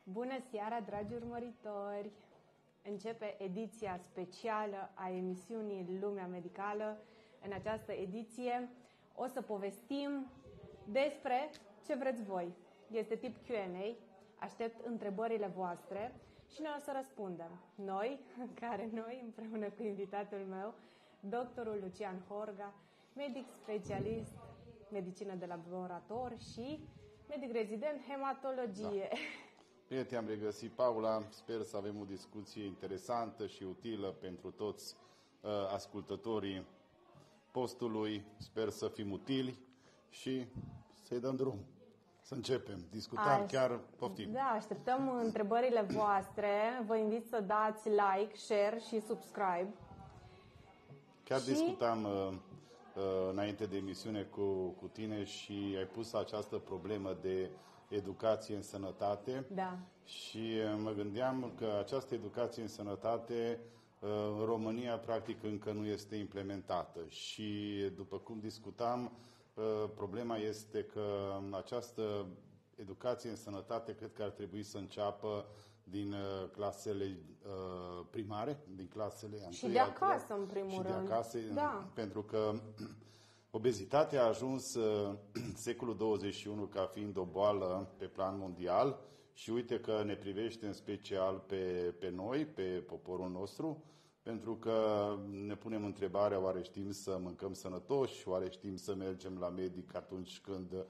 Bună seara, dragi urmăritori! Începe ediția specială a emisiunii Lumea Medicală. În această ediție o să povestim despre ce vreți voi. Este tip Q&A, aștept întrebările voastre și noi o să răspundem. Noi, împreună cu invitatul meu, doctorul Lucian Horga, medic specialist, medicină de laborator și medic rezident hematologie. Da. Bine te-am regăsit, Paula. Sper să avem o discuție interesantă și utilă pentru toți ascultătorii postului. Sper să fim utili și să-i dăm drum. Să începem. Discutăm, chiar poftim. Da, așteptăm întrebările voastre. Vă invit să dați like, share și subscribe. Chiar discutam înainte de emisiune cu tine și ai pus această problemă de educație în sănătate. Da. Și mă gândeam că această educație în sănătate în România practic încă nu este implementată. Și după cum discutam, problema este că această educație în sănătate cred că ar trebui să înceapă din clasele primare, din clasele și de acasă, în primul rând. De acasă, da. Pentru că obezitatea a ajuns secolul 21 ca fiind o boală pe plan mondial și uite că ne privește în special pe noi, pe poporul nostru, pentru că ne punem întrebarea, oare știm să mâncăm sănătoși, oare știm să mergem la medic atunci când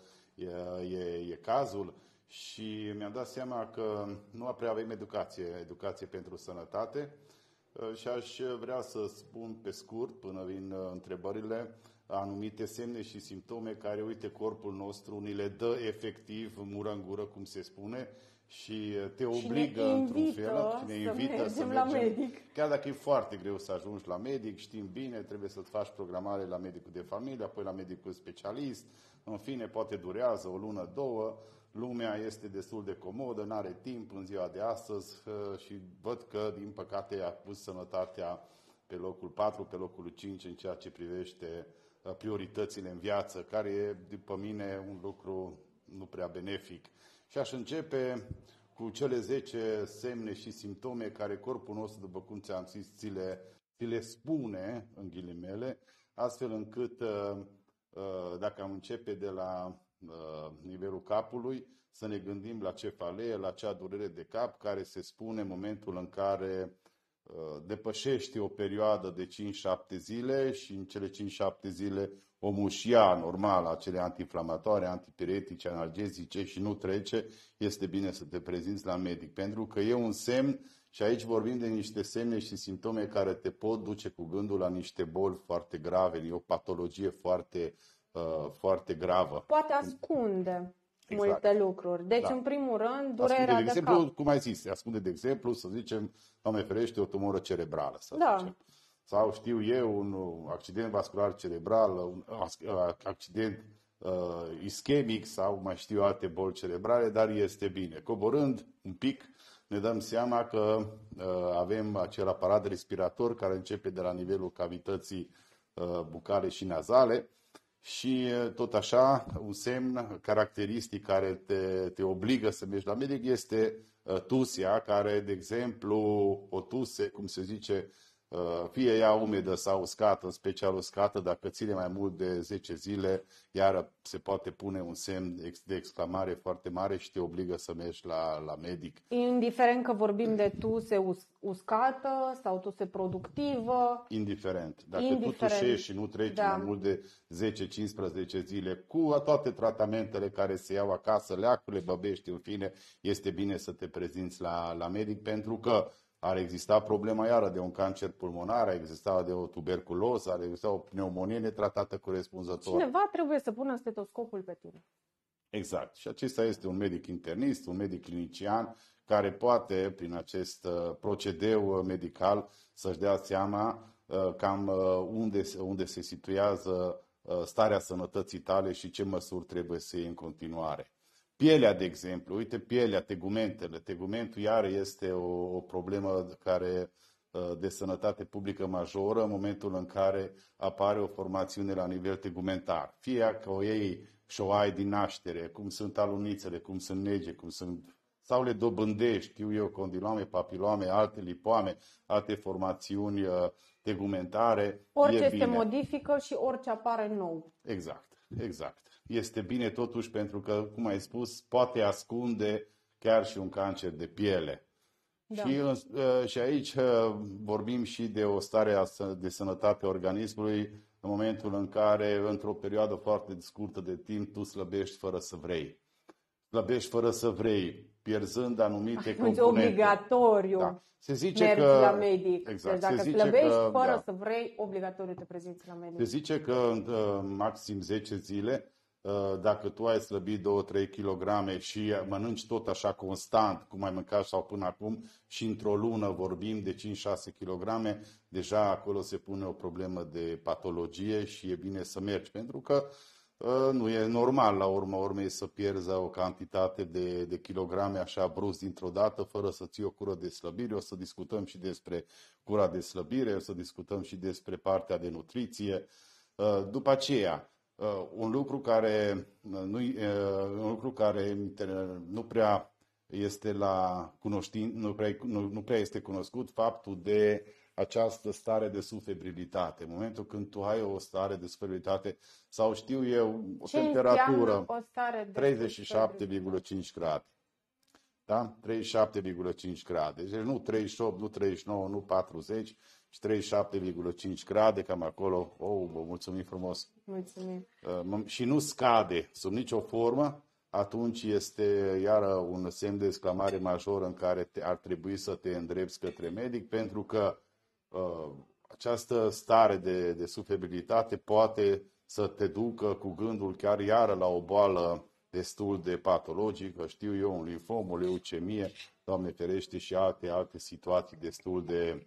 e cazul. Și mi-am dat seama că nu prea avem educație pentru sănătate și aș vrea să spun pe scurt, până vin întrebările, anumite semne și simptome care, uite, corpul nostru ni le dă efectiv mură în gură, cum se spune, și te obligă într-un fel și ne invită să mergem la medic. Chiar dacă e foarte greu să ajungi la medic, știm bine, trebuie să-ți faci programare la medicul de familie, apoi la medicul specialist, în fine, poate durează o lună, două. Lumea este destul de comodă, n-are timp în ziua de astăzi și văd că, din păcate, a pus sănătatea pe locul 4, pe locul 5 în ceea ce privește prioritățile în viață, care e, după mine, un lucru nu prea benefic. Și aș începe cu cele 10 semne și simptome care corpul nostru, după cum ți-am zis, ți le spune, în ghilimele, astfel încât, dacă am începe de la nivelul capului, să ne gândim la cefalee, la acea durere de cap care se spune în momentul în care depășește o perioadă de 5-7 zile și în cele 5-7 zile omul și ia normal acele antiinflamatoare, antipiretice, analgezice și nu trece, este bine să te prezinți la medic. Pentru că e un semn și aici vorbim de niște semne și simptome care te pot duce cu gândul la niște boli foarte grave, e o patologie foarte gravă. Poate ascunde multe lucruri. Deci, în primul rând, durerea de cap. Cum ai zis, ascunde, de exemplu, să zicem, Doamne ferește, o tumoră cerebrală, să zicem. Sau știu eu, un accident vascular cerebral, un accident ischemic sau mai știu alte boli cerebrale, dar este bine. Coborând un pic, ne dăm seama că avem acel aparat respirator care începe de la nivelul cavității bucale și nazale. Și tot așa, un semn caracteristic care te obligă să mergi la medic este tusea, care, de exemplu, o tuse, cum se zice, fie ea umedă sau uscată, în special uscată, dacă ține mai mult de 10 zile, iar se poate pune un semn de exclamare foarte mare și te obligă să mergi la medic. Indiferent că vorbim de tuse uscată sau tuse productivă. Indiferent. Dacă tu tușești și nu treci mai mult de 10-15 zile, cu toate tratamentele care se iau acasă, leacurile, băbești, în fine, este bine să te prezinți la medic, pentru că ar exista problema iară de un cancer pulmonar, ar exista de o tuberculoză, ar exista o pneumonie netratată corespunzător. Cineva trebuie să pună stetoscopul pe tine. Exact. Și acesta este un medic internist, un medic clinician, care poate, prin acest procedeu medical, să-și dea seama cam unde se situează starea sănătății tale și ce măsuri trebuie să iei în continuare. Pielea, de exemplu, uite pielea, tegumentele. Tegumentul iar este o problemă care de sănătate publică majoră în momentul în care apare o formațiune la nivel tegumentar. Fie că o iei și o ai din naștere, cum sunt alunițele, cum sunt nege, cum sunt sau le dobândești, știu eu, condilome, papiloame, alte lipoame, alte formațiuni tegumentare, Orice e bine. se modifică și orice apare nou. Exact. Este bine totuși pentru că, cum ai spus, poate ascunde chiar și un cancer de piele. Da. Și aici vorbim și de o stare de sănătate a organismului în momentul în care, într-o perioadă foarte scurtă de timp, tu slăbești fără să vrei. Slăbești fără să vrei, pierzând anumite componente. Obligatoriu. Da. Se zice mergi că la medic. Exact. Deci dacă slăbești fără să vrei, obligatoriu te prezinți la medic. Se zice că în maxim 10 zile, dacă tu ai slăbit 2-3 kg și mănânci tot așa constant, cum ai mâncat sau până acum, și într-o lună vorbim de 5-6 kg, deja acolo se pune o problemă de patologie și e bine să mergi, pentru că nu e normal la urma urmei să pierzi o cantitate de kilograme așa brusc dintr-o dată, fără să ții o cură de slăbire. O să discutăm și despre cura de slăbire, o să discutăm și despre partea de nutriție. După aceea, un lucru care nu prea este nu prea este cunoscut, faptul de această stare de sufebrilitate. În momentul când tu ai o stare de sufebrilitate sau știu eu, o temperatură 37,5 grade. Da? 37,5 grade. Deci nu 38, nu 39, nu 40, ci 37,5 grade, cam acolo. Vă mulțumim frumos. Mulțumim. Și nu scade sub nicio formă, atunci este iară un semn de exclamare major în care ar trebui să te îndrepți către medic, pentru că această stare de sufebrilitate poate să te ducă cu gândul chiar iară la o boală destul de patologică, știu eu, un limfom, o leucemie, Doamne ferește, și alte situații destul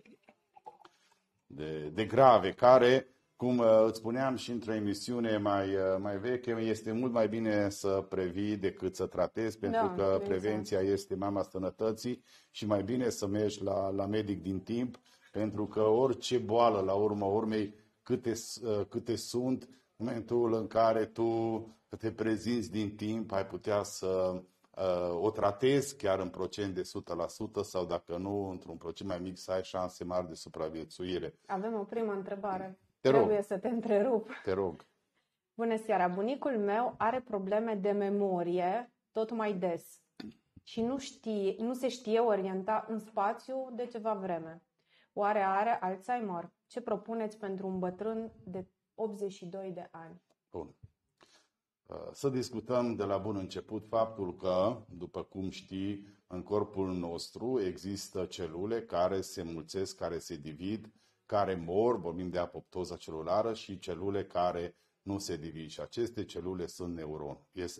de grave, care, cum îți spuneam și într-o emisiune mai veche, este mult mai bine să previi decât să tratezi, pentru că prevenția este mama sănătății și mai bine să mergi la medic din timp, pentru că orice boală, la urma urmei, câte sunt, în momentul în care tu te prezinți din timp, ai putea să o tratezi chiar în procent de 100% sau dacă nu, într-un procent mai mic, să ai șanse mari de supraviețuire. Avem o primă întrebare. Trebuie să te întrerup. Te rog. Bună seara! Bunicul meu are probleme de memorie tot mai des și nu se știe orienta în spațiu de ceva vreme. Oare are Alzheimer? Ce propuneți pentru un bătrân de 82 de ani? Bun. Să discutăm de la bun început faptul că, după cum știi, în corpul nostru există celule care se mulțesc, care se divid, care mor, vorbim de apoptoza celulară, și celule care nu se divid. Și aceste celule sunt neuroni.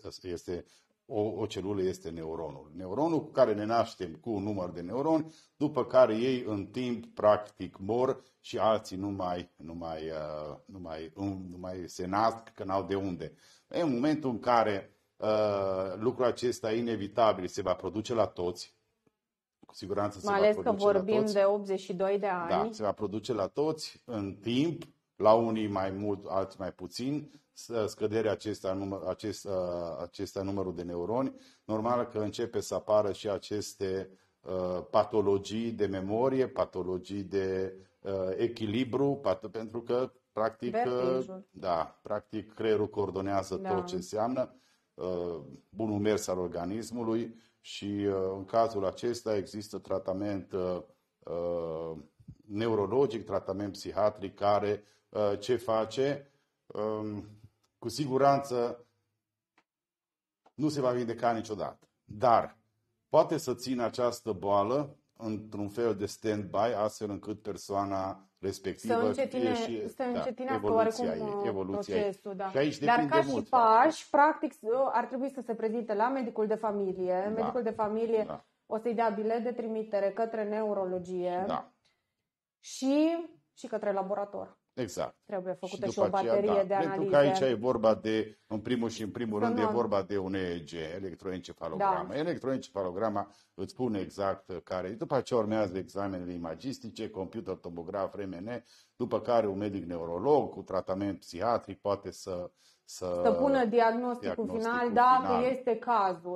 O celulă este neuronul. Neuronul cu care ne naștem cu un număr de neuroni, după care ei în timp practic mor și alții nu mai se nasc, că n-au de unde. În momentul în care lucrul acesta inevitabil se va produce la toți, cu siguranță se va produce la toți. Mai ales că vorbim de 82 de ani. Da, se va produce la toți în timp, la unii mai mult, alții mai puțin, scăderea acesta numărul de neuroni. Normal că începe să apară și aceste patologii de memorie, patologii de echilibru, pentru că practic creierul coordonează tot ce înseamnă bunul mers al organismului și în cazul acesta există tratament neurologic, tratament psihiatric care ce face? Cu siguranță nu se va vindeca niciodată, dar poate să țină această boală într-un fel de stand-by, astfel încât persoana respectivă să încetinească oarecum procesul. Da. Și aici dar ca mult, și pași, practic ar trebui să se prezinte la medicul de familie. Da. Medicul de familie o să-i dea bilet de trimitere către neurologie și către laborator. Exact. Trebuie făcută și o baterie de analize. Pentru că aici e vorba de, în primul rând, e vorba de un EEG, electroencefalogramă. Da. Electroencefalograma îți spune exact care. După aceea urmează examenele imagistice, computer, tomograf, RMN, după care un medic neurolog cu tratament psihiatric poate să pună diagnosticul final dacă este cazul.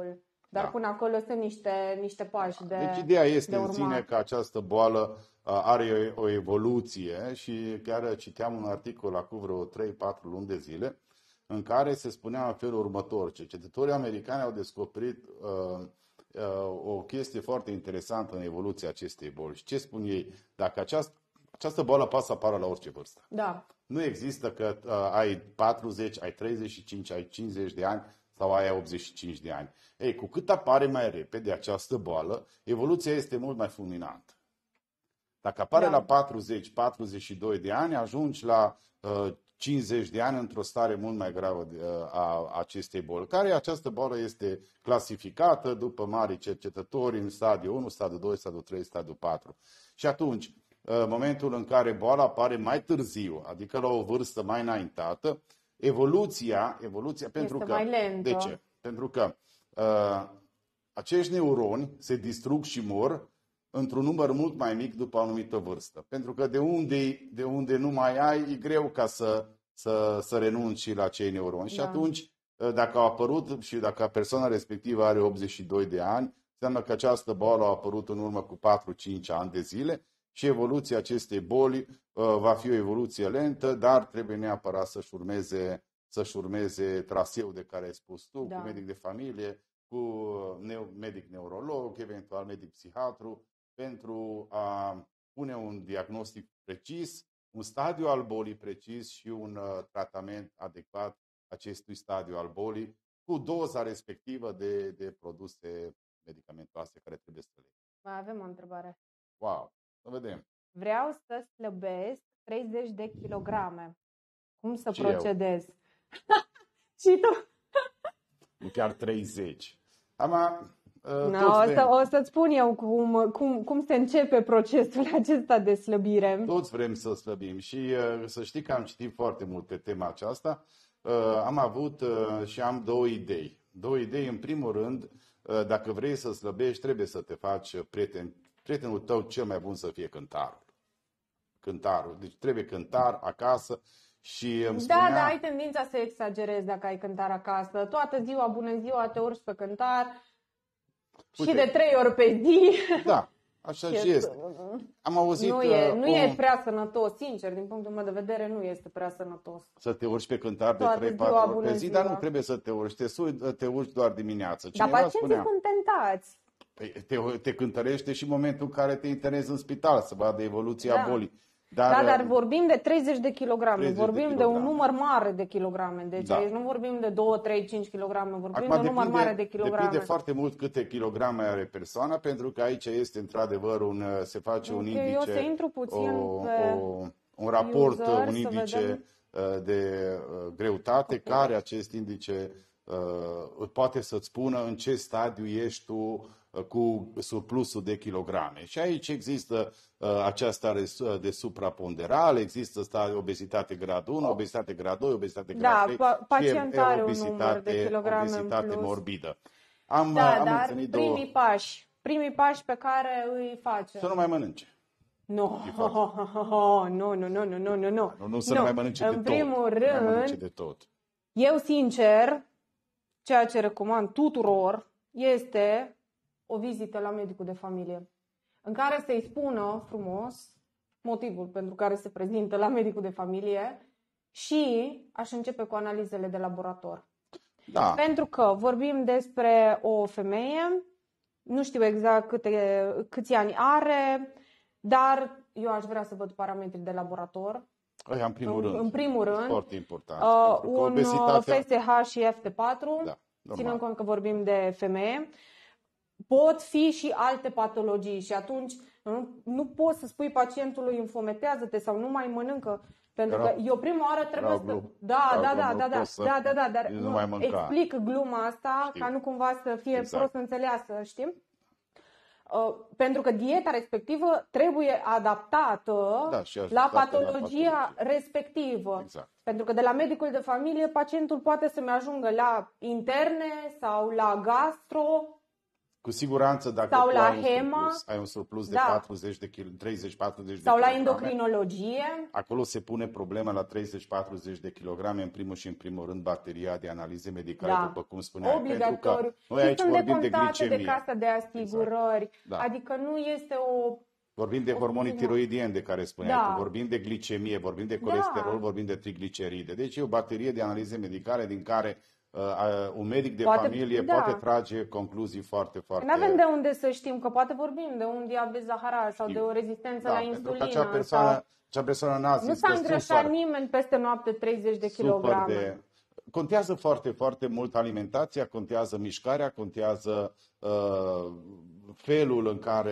Dar până acolo sunt niște pași de Deci ideea este de în urmat. sine că această boală are o evoluție și chiar citeam un articol acum vreo 3-4 luni de zile în care se spunea în felul următor. Cercetătorii americani au descoperit o chestie foarte interesantă în evoluția acestei boli. Și ce spun ei? Dacă această boală poate să apară la orice vârstă. Da. Nu există că ai 40, ai 35, ai 50 de ani sau ai 85 de ani. Ei, cu cât apare mai repede această boală, evoluția este mult mai fulminantă. Dacă apare la 40, 42 de ani, ajungi la 50 de ani într-o stare mult mai gravă a acestei boli. Care această boală este clasificată după mari cercetători în stadiul 1, stadiul 2, stadiul 3, stadiul 4. Și atunci, momentul în care boala apare mai târziu, adică la o vârstă mai înaintată, evoluția pentru că, mai lentă. de ce? Pentru că acești neuroni se distrug și mor într-un număr mult mai mic după o anumită vârstă. Pentru că de unde nu mai ai, e greu ca să renunți și la acei neuroni. Și atunci, dacă au apărut și dacă persoana respectivă are 82 de ani, înseamnă că această boală a apărut în urmă cu 4-5 ani de zile și evoluția acestei boli va fi o evoluție lentă, dar trebuie neapărat să-și urmeze traseul de care ai spus tu, cu medic de familie, cu medic neurolog, eventual medic psihiatru, pentru a pune un diagnostic precis, un stadiu al bolii precis și un tratament adecvat acestui stadiu al bolii, cu doza respectivă de produse medicamentoase care trebuie să le iei. Mai avem o întrebare. Wow, să vedem. Vreau să slăbesc 30 de kilograme. Cum să Și procedez? Și tu? Nu chiar 30. O să-ți spun eu cum se începe procesul acesta de slăbire. Toți vrem să slăbim și să știi că am citit foarte mult pe tema aceasta. Am avut și am două idei. În primul rând, dacă vrei să slăbești, trebuie să te faci prietenul tău cel mai bun să fie cântarul. Deci trebuie cântar acasă. Și îmi spunea... Da, ai tendința să exagerezi dacă ai cântar acasă. Toată ziua, bună ziua, te urci pe cântar. Uite, și de 3 ori pe zi. Da, așa și este. Am auzit... Nu e prea sănătos, sincer, din punctul meu de vedere, nu este prea sănătos. Să te urci pe cântar de 3-4 ori pe zi, dar nu trebuie să te urci, te urci doar dimineața. Dar pacienții sunt tentați. Te cântărește și în momentul în care te internezi în spital, să vadă evoluția bolii. Dar vorbim de 30 de kilograme, vorbim de un număr mare de kilograme. Deci aici nu vorbim de 2, 3, 5 kilograme, vorbim de un număr mare de kilograme. Depinde foarte mult câte kilograme are persoana, pentru că aici este într-adevăr se face un indice, eu să intru puțin un raport, un indice de greutate, care acest indice poate să-ți spună în ce stadiu ești tu cu surplusul de kilograme. Și aici există aceasta de supraponderal, există obezitate grad 1, obezitate grad 2, obezitate grad 3 pacient are un număr de kilograme obezitate în plus. morbidă. Dar primii pași pe care îi face. Să nu mai mănânce. Nu, nu să nu mai mănânce de tot. În primul rând, de tot. Eu sincer, ceea ce recomand tuturor este o vizită la medicul de familie, în care să-i spună frumos motivul pentru care se prezintă la medicul de familie și aș începe cu analizele de laborator. Da. Pentru că vorbim despre o femeie, nu știu exact câți ani are, dar eu aș vrea să văd parametrii de laborator. În primul rând. Foarte important. Un FSH și FT4, ținând cont că vorbim de femeie. Pot fi și alte patologii și atunci nu poți să spui pacientului înfometează-te sau nu mai mănâncă. Pentru că eu prima oară trebuie să... Dar explic gluma asta ca nu cumva să fie prost înțeleasă, știi? Pentru că dieta respectivă trebuie adaptată la patologia respectivă. Exact. Pentru că de la medicul de familie pacientul poate să-mi ajungă la interne sau la gastro. Cu siguranță dacă sau tu la ai HEMA, ai un surplus de da. 40 de kg, 30-40 de kilograme. Sau la endocrinologie. Acolo se pune problema la 30-40 de kilograme, în primul și în primul rând, bateria de analize medicale, Da. după cum spuneai. Obligatoriu. Pentru că noi aici sunt vorbim de decontate glicemie. de casa de asigurări. Exact. Da. Adică nu este o... Vorbim de hormonii tiroidieni de care spuneai Da. tu, vorbim de glicemie, vorbim de colesterol, Da. vorbim de trigliceride. Deci e o baterie de analize medicale din care un medic de Poate- familie da. poate trage concluzii foarte, foarte... Nu avem de unde să știm, că poate vorbim de un diabet zaharar sau de o rezistență la pentru că insulină. acea persoană n-a zis Nu s-a că îngrășat super- nimeni peste noapte 30 de super kilograme. Contează foarte, foarte mult alimentația, contează mișcarea, contează felul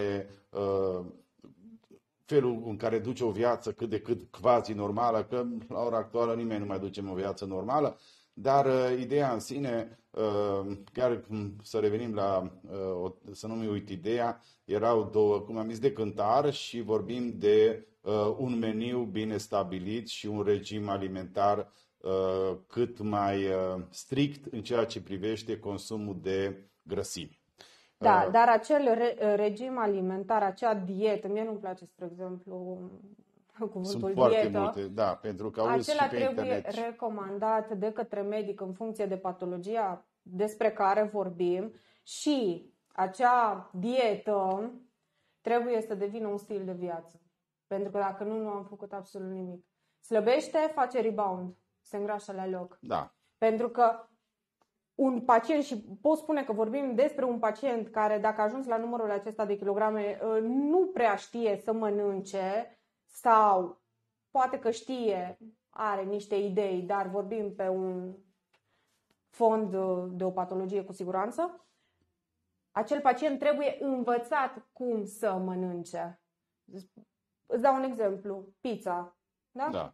în care duce o viață cât de cât quasi normală, că la ora actuală nimeni nu mai duce o viață normală, dar ideea în sine, chiar să revenim la, să nu-mi uit ideea, erau două, cum am zis, de cântar și vorbim de un meniu bine stabilit și un regim alimentar cât mai strict în ceea ce privește consumul de grăsimi. Da, dar acel regim alimentar, acea dietă, mie nu-mi place, spre exemplu, cuvântul Sunt foarte dietă. multe, da, pentru că auzi Acela și pe trebuie internet. recomandat de către medic în funcție de patologia despre care vorbim și acea dietă trebuie să devină un stil de viață. Pentru că dacă nu am făcut absolut nimic. Slăbește, face rebound, se îngrașă la loc. Da. Pentru că un pacient, și pot spune că vorbim despre un pacient care, dacă a ajuns la numărul acesta de kilograme, nu prea știe să mănânce sau poate că știe, are niște idei, dar vorbim pe un fond de o patologie cu siguranță, acel pacient trebuie învățat cum să mănânce. Îți dau un exemplu, pizza. Da? Da.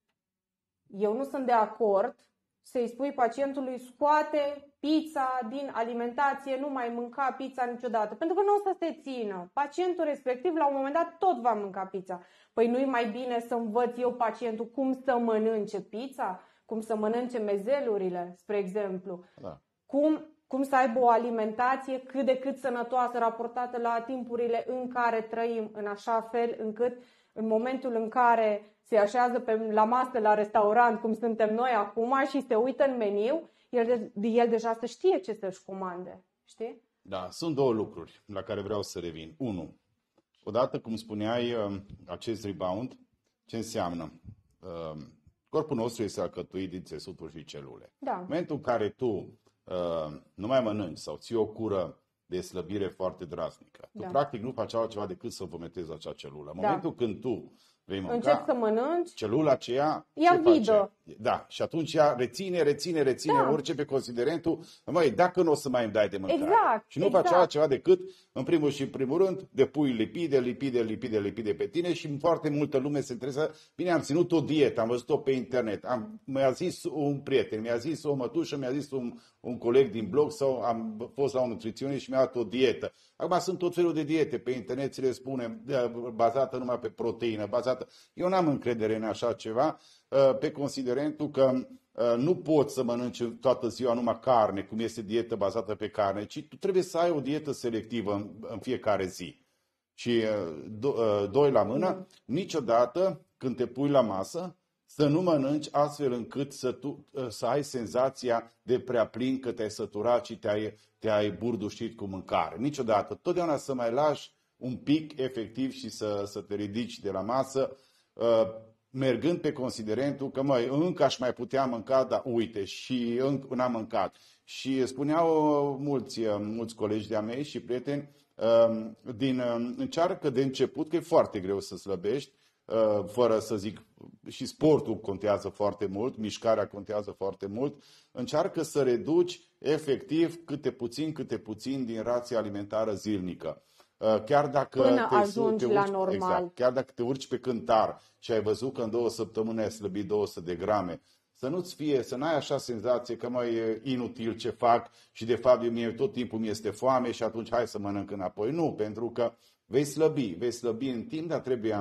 Eu nu sunt de acord să-i spui pacientului scoate pizza din alimentație, nu mai mânca pizza niciodată. Pentru că nu o să se țină. Pacientul respectiv la un moment dat tot va mânca pizza. Păi nu-i mai bine să învăț eu pacientul cum să mănânce pizza? Cum să mănânce mezelurile, spre exemplu? Da. Cum să aibă o alimentație cât de cât sănătoasă raportată la timpurile în care trăim, în așa fel încât în momentul în care se așează la masă la restaurant, cum suntem noi acum, și se uită în meniu, el deja să știe ce să-și comande. Știi? Da, sunt două lucruri la care vreau să revin. Unu, odată, cum spuneai, acest rebound, ce înseamnă? Corpul nostru este alcătuit din țesuturi și celule. Da. În momentul în care tu nu mai mănânci sau ții o cură de slăbire foarte drastică, tu practic nu faci altceva decât să vomitezi acea celulă. În momentul când tu vei mânca, încep să mănânci, celula aceea ia ce face? vidă. Da, și atunci ea reține, Da. orice pe considerentul, măi, dacă nu o să mai îmi dai de mâncare. Exact, Și nu exact. face altceva decât, în primul și în primul rând, depui lipide pe tine și foarte multă lume se interesează. Bine, am ținut o dietă, am văzut-o pe internet, mi-a zis un prieten, mi-a zis o mătușă, mi-a zis un coleg din blog sau am fost la un nutriționist și mi-a dat o dietă. Acum sunt tot felul de diete pe internet, ți le spune, bazată numai pe proteină, bazată. Eu n-am încredere în așa ceva, pe considerentul că nu poți să mănânci toată ziua numai carne, cum este dietă bazată pe carne, ci tu trebuie să ai o dietă selectivă în fiecare zi. Și doi la mână, niciodată când te pui la masă, să nu mănânci astfel încât să ai senzația de prea plin, că te-ai săturat și te-ai burdușit cu mâncare. Niciodată. Totdeauna să mai lași un pic efectiv și să te ridici de la masă, mergând pe considerentul că, măi, încă aș mai putea mânca, dar uite, și încă n-am mâncat. Și spuneau mulți colegi de-a mei și prieteni, încearcă de început, că e foarte greu să slăbești, fără să zic, și sportul contează foarte mult, mișcarea contează foarte mult, încearcă să reduci efectiv câte puțin din rația alimentară zilnică. Chiar dacă până te ajungi urci, la normal. exact, chiar dacă te urci pe cântar și ai văzut că în 2 săptămâni ai slăbit 200 de grame, să n-ai așa senzație că mai e inutil ce fac și de fapt tot timpul mi este foame și atunci hai să mănânc înapoi. Nu, pentru că vei slăbi în timp, dar trebuie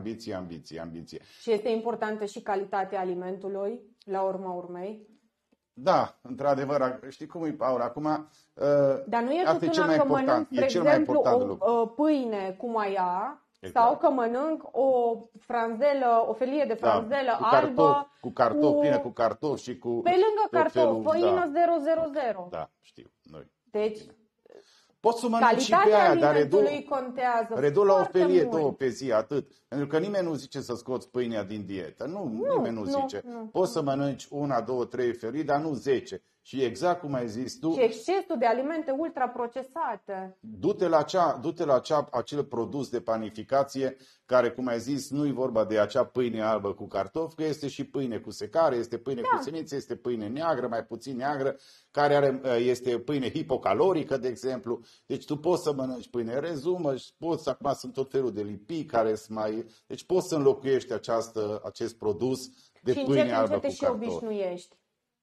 ambiție. Și este importantă și calitatea alimentului, la urma urmei. Da, într-adevăr, știi cum e, Paul, acum Dar nu e asta e cel tot mai una că important, mănânc, e spre cel mai exemplu, important lucru. o pâine cu maia Exact. sau că mănânc o franzelă, o felie de franzelă cu albă cartofi, plină cu cartofi și cu pe lângă tot cartofi, felul, făină 000. Da, știu, noi. Deci, Poți să mănânci și pe calitatea aia, dar alimentului contează redu la o foarte felie, mult. 2 pe zi, atât. Pentru că nimeni nu zice să scoți pâinea din dietă. Nimeni nu zice. Nu. Poți să mănânci 1, 2, 3 felii, dar nu 10. Și exact cum ai zis tu, Și excesul de alimente ultraprocesate. du-te la acel produs de panificație care, cum ai zis, nu e vorba de acea pâine albă cu cartofi, că este și pâine cu secare, este pâine cu senițe, este pâine neagră, mai puțin neagră, care este pâine hipocalorică, de exemplu. Deci tu poți să mănânci pâine rezumă, acum sunt tot felul de lipii care sunt mai... Deci poți să înlocuiești acest produs de și pâine albă cu încet cartofi. și obișnuiești.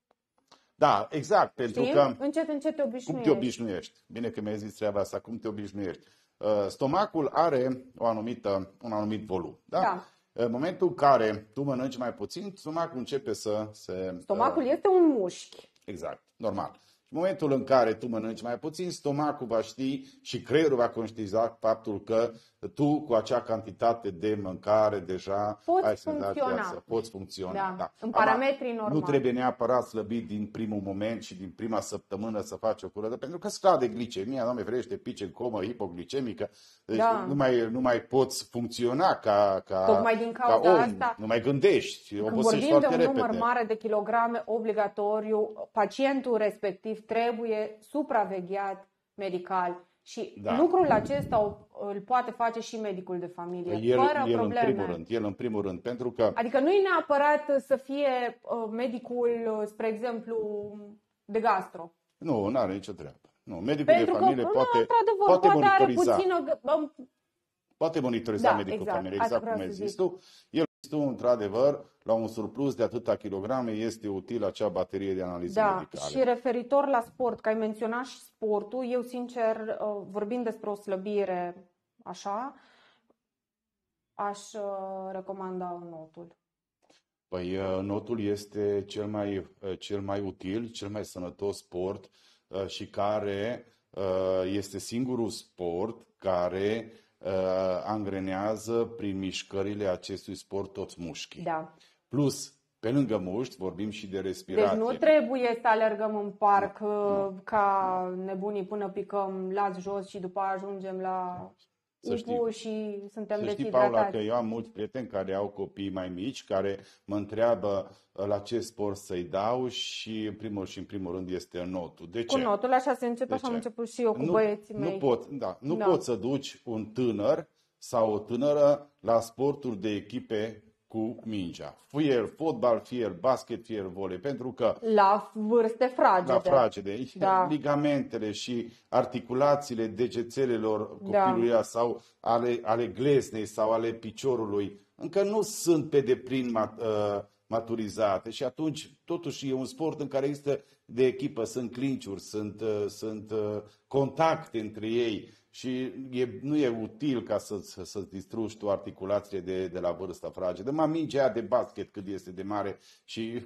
Da, exact, pentru că... Încet te obișnuiești. Cum te obișnuiești? Bine că mi-ai zis treaba asta, cum te obișnuiești? Stomacul are un anumit volum. Da? Da. În momentul în care tu mănânci mai puțin, stomacul începe să se... Stomacul este un mușchi. Exact, normal. În momentul în care tu mănânci mai puțin, stomacul va ști și creierul va conștientiza faptul că tu cu acea cantitate de mâncare deja ai senzația să poți funcționa. Da. În parametrii normali. Nu trebuie neapărat slăbit din primul moment și din prima săptămână să faci o curăță, pentru că scade glicemia, Doamne ferește, pici în comă hipoglicemică, deci nu mai poți funcționa ca tocmai din cauza om, asta, nu mai gândești, obosești foarte repede. Când vorbim de un număr mare de kilograme, obligatoriu, pacientul respectiv trebuie supravegheat medical. Și lucrul acesta îl poate face și medicul de familie, fără probleme. El în primul rând, pentru că... Adică nu e neapărat să fie medicul, spre exemplu, de gastro. Nu are nicio treabă. Nu, medicul pentru de familie poate monitoriza. Poate monitoriza medicul de familie, exact cum ai zis tu. Într-adevăr, la un surplus de atâta kilograme este util acea baterie de analize medicale. Și referitor la sport, că ai menționat și sportul, eu sincer, vorbind despre o slăbire așa, aș recomanda notul. Păi notul este cel mai util, cel mai sănătos sport și care este singurul sport care angrenează prin mișcările acestui sport toți mușchii. Da. Plus, pe lângă mușchi, vorbim și de respirație. Deci nu trebuie să alergăm în parc ca nebunii până picăm lați jos și după aia ajungem la upu și suntem deshidratați. Știi, Paula, că eu am mulți prieteni care au copii mai mici, care mă întreabă la ce sport să-i dau și în primul rând este notul. De ce? Cu notul așa se începe, așa am început și eu cu băieții mei. Nu poți să duci un tânăr sau o tânără la sporturi de echipe cu mingea. Fie el fotbal, fie el basket, fie el volei, pentru că la vârste fragede. Ligamentele și articulațiile degețelelor copilului sau ale gleznei sau ale piciorului încă nu sunt pe deplin maturizate și atunci totuși e un sport în care există de echipă, sunt clinciuri, sunt contacte între ei. Și nu e util ca să-ți distrugi tu articulațiile de la vârsta fragedă. Mingea de basket cât este de mare și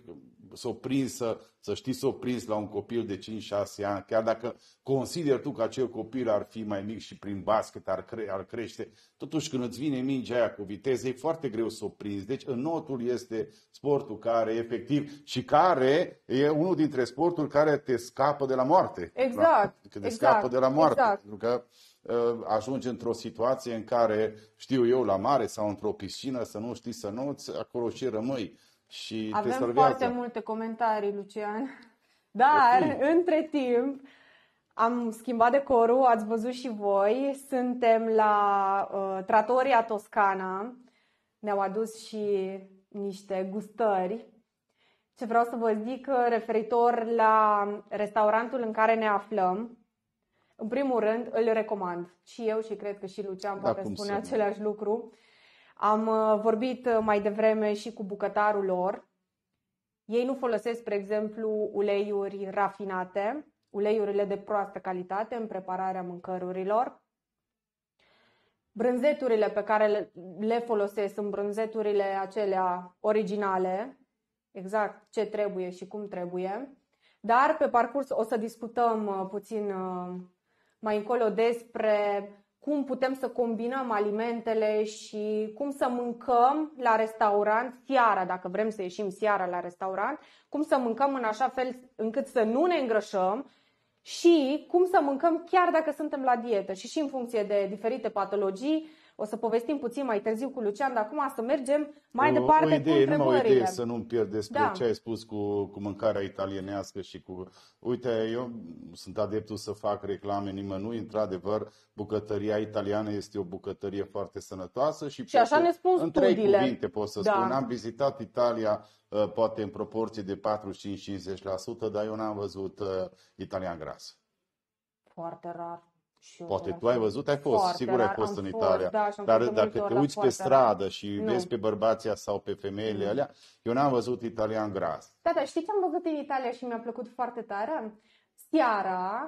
să știi să o prinzi la un copil de 5-6 ani, chiar dacă consideri tu că acel copil ar fi mai mic și prin basket ar crește, totuși când îți vine mingea aia cu viteză, e foarte greu să o prinzi. Deci notul este sportul care efectiv și care e unul dintre sporturi care te scapă de la moarte. Exact. Scapă de la moarte. Pentru că ajungi într-o situație în care, știu eu, la mare sau într-o piscină, să nu știi să nuți, acolo și rămâi. Și avem te salvează. Foarte multe comentarii, Lucian. Dar, între timp, am schimbat decorul, ați văzut și voi. Suntem la Trattoria Toscana. Ne-au adus și niște gustări. Ce vreau să vă zic referitor la restaurantul în care ne aflăm, în primul rând, îl recomand. Și eu și cred că și Lucian poate spune același lucru. Am vorbit mai devreme și cu bucătarul lor. Ei nu folosesc, spre exemplu, uleiuri rafinate, uleiurile de proastă calitate în prepararea mâncărurilor. Brânzeturile pe care le folosesc sunt brânzeturile acelea originale, exact ce trebuie și cum trebuie. Dar pe parcurs o să discutăm puțin mai încolo despre cum putem să combinăm alimentele și cum să mâncăm la restaurant seara, dacă vrem să ieșim seara la restaurant, cum să mâncăm în așa fel încât să nu ne îngrășăm și cum să mâncăm chiar dacă suntem la dietă și în funcție de diferite patologii. O să povestim puțin mai târziu cu Lucian, dar acum să mergem mai departe cu întrebările. Numai o idee să nu-mi pierd despre ce ai spus cu mâncarea italienească și cu... Uite, eu sunt adeptul să fac reclame nimănui. Într-adevăr, bucătăria italiană este o bucătărie foarte sănătoasă și așa ne spun în studiile. 3 cuvinte pot să spun. Am vizitat Italia poate în proporție de 45-50%, dar eu n-am văzut italian gras. Foarte rar. Poate tu ai văzut, ai fost, sigur ai fost în Italia. Dar dacă te uiți pe stradă și vezi pe bărbații sau pe femeile alea, eu n-am văzut italian gras. Da, știi ce am văzut în Italia și mi-a plăcut foarte tare? Seara,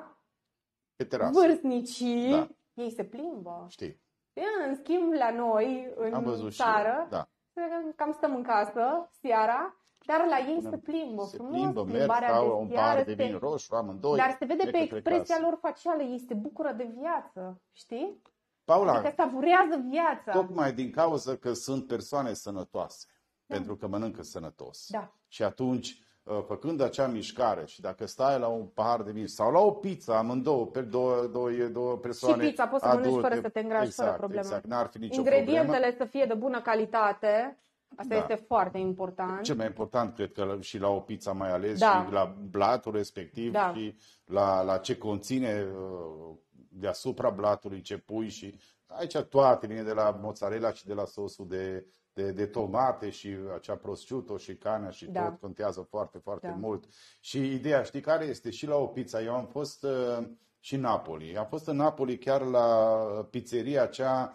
vârstnicii, ei se plimbă. Știi. În schimb, la noi, în țară, cam stăm în casă seara, dar la ei se plimbă. Se plimbă, merg, stau un pahar de vin roșu, amândoi. Dar se vede pe expresia lor facială, ei se bucură de viață, știi? Paula, adică savurează viața. Tocmai din cauza că sunt persoane sănătoase, pentru că mănâncă sănătos. Da. Și atunci, făcând acea mișcare și dacă stai la un pahar de vin sau la o pizza, amândouă, pe două persoane și pizza poți să mănânci fără să te îngrași, fără problemă. Exact, n-ar fi nicio ingredientele problemă. să fie de bună calitate. Asta este foarte important. Cel mai important, cred că și la o pizza mai ales, și la blatul respectiv și la ce conține deasupra blatului, ce pui și aici toate vine de la mozzarella și de la sosul de tomate și acea prosciutto și carnea și tot contează foarte, foarte mult. Și ideea, știi care este? Și la o pizza, eu am fost și în Napoli. Am fost în Napoli chiar la pizzeria aceea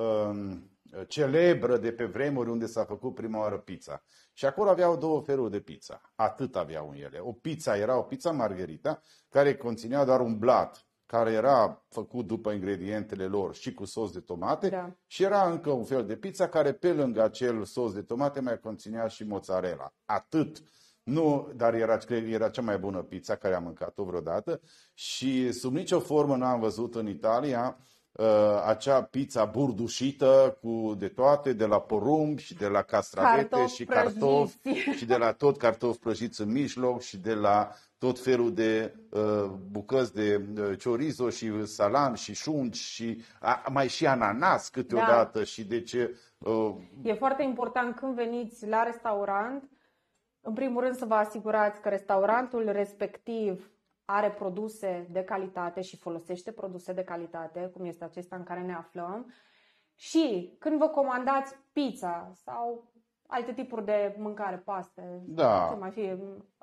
celebră de pe vremuri unde s-a făcut prima oară pizza. Și acolo aveau 2 feluri de pizza. Atât aveau în ele. Era o pizza margherita care conținea doar un blat care era făcut după ingredientele lor și cu sos de tomate și era încă un fel de pizza care pe lângă acel sos de tomate mai conținea și mozzarella. Atât. Nu, dar era cea mai bună pizza care am mâncat-o vreodată și sub nicio formă nu am văzut în Italia acea pizza burdușită cu de toate, de la porumb și de la castravete și cartofi și de la tot cartofi prăjiți în mijloc și de la tot felul de bucăți de chorizo și salam și șunci și mai și ananas câteodată și de ce... E foarte important când veniți la restaurant, în primul rând să vă asigurați că restaurantul respectiv are produse de calitate și folosește produse de calitate, cum este acesta în care ne aflăm. Și când vă comandați pizza sau alte tipuri de mâncare, paste, ce mai fie,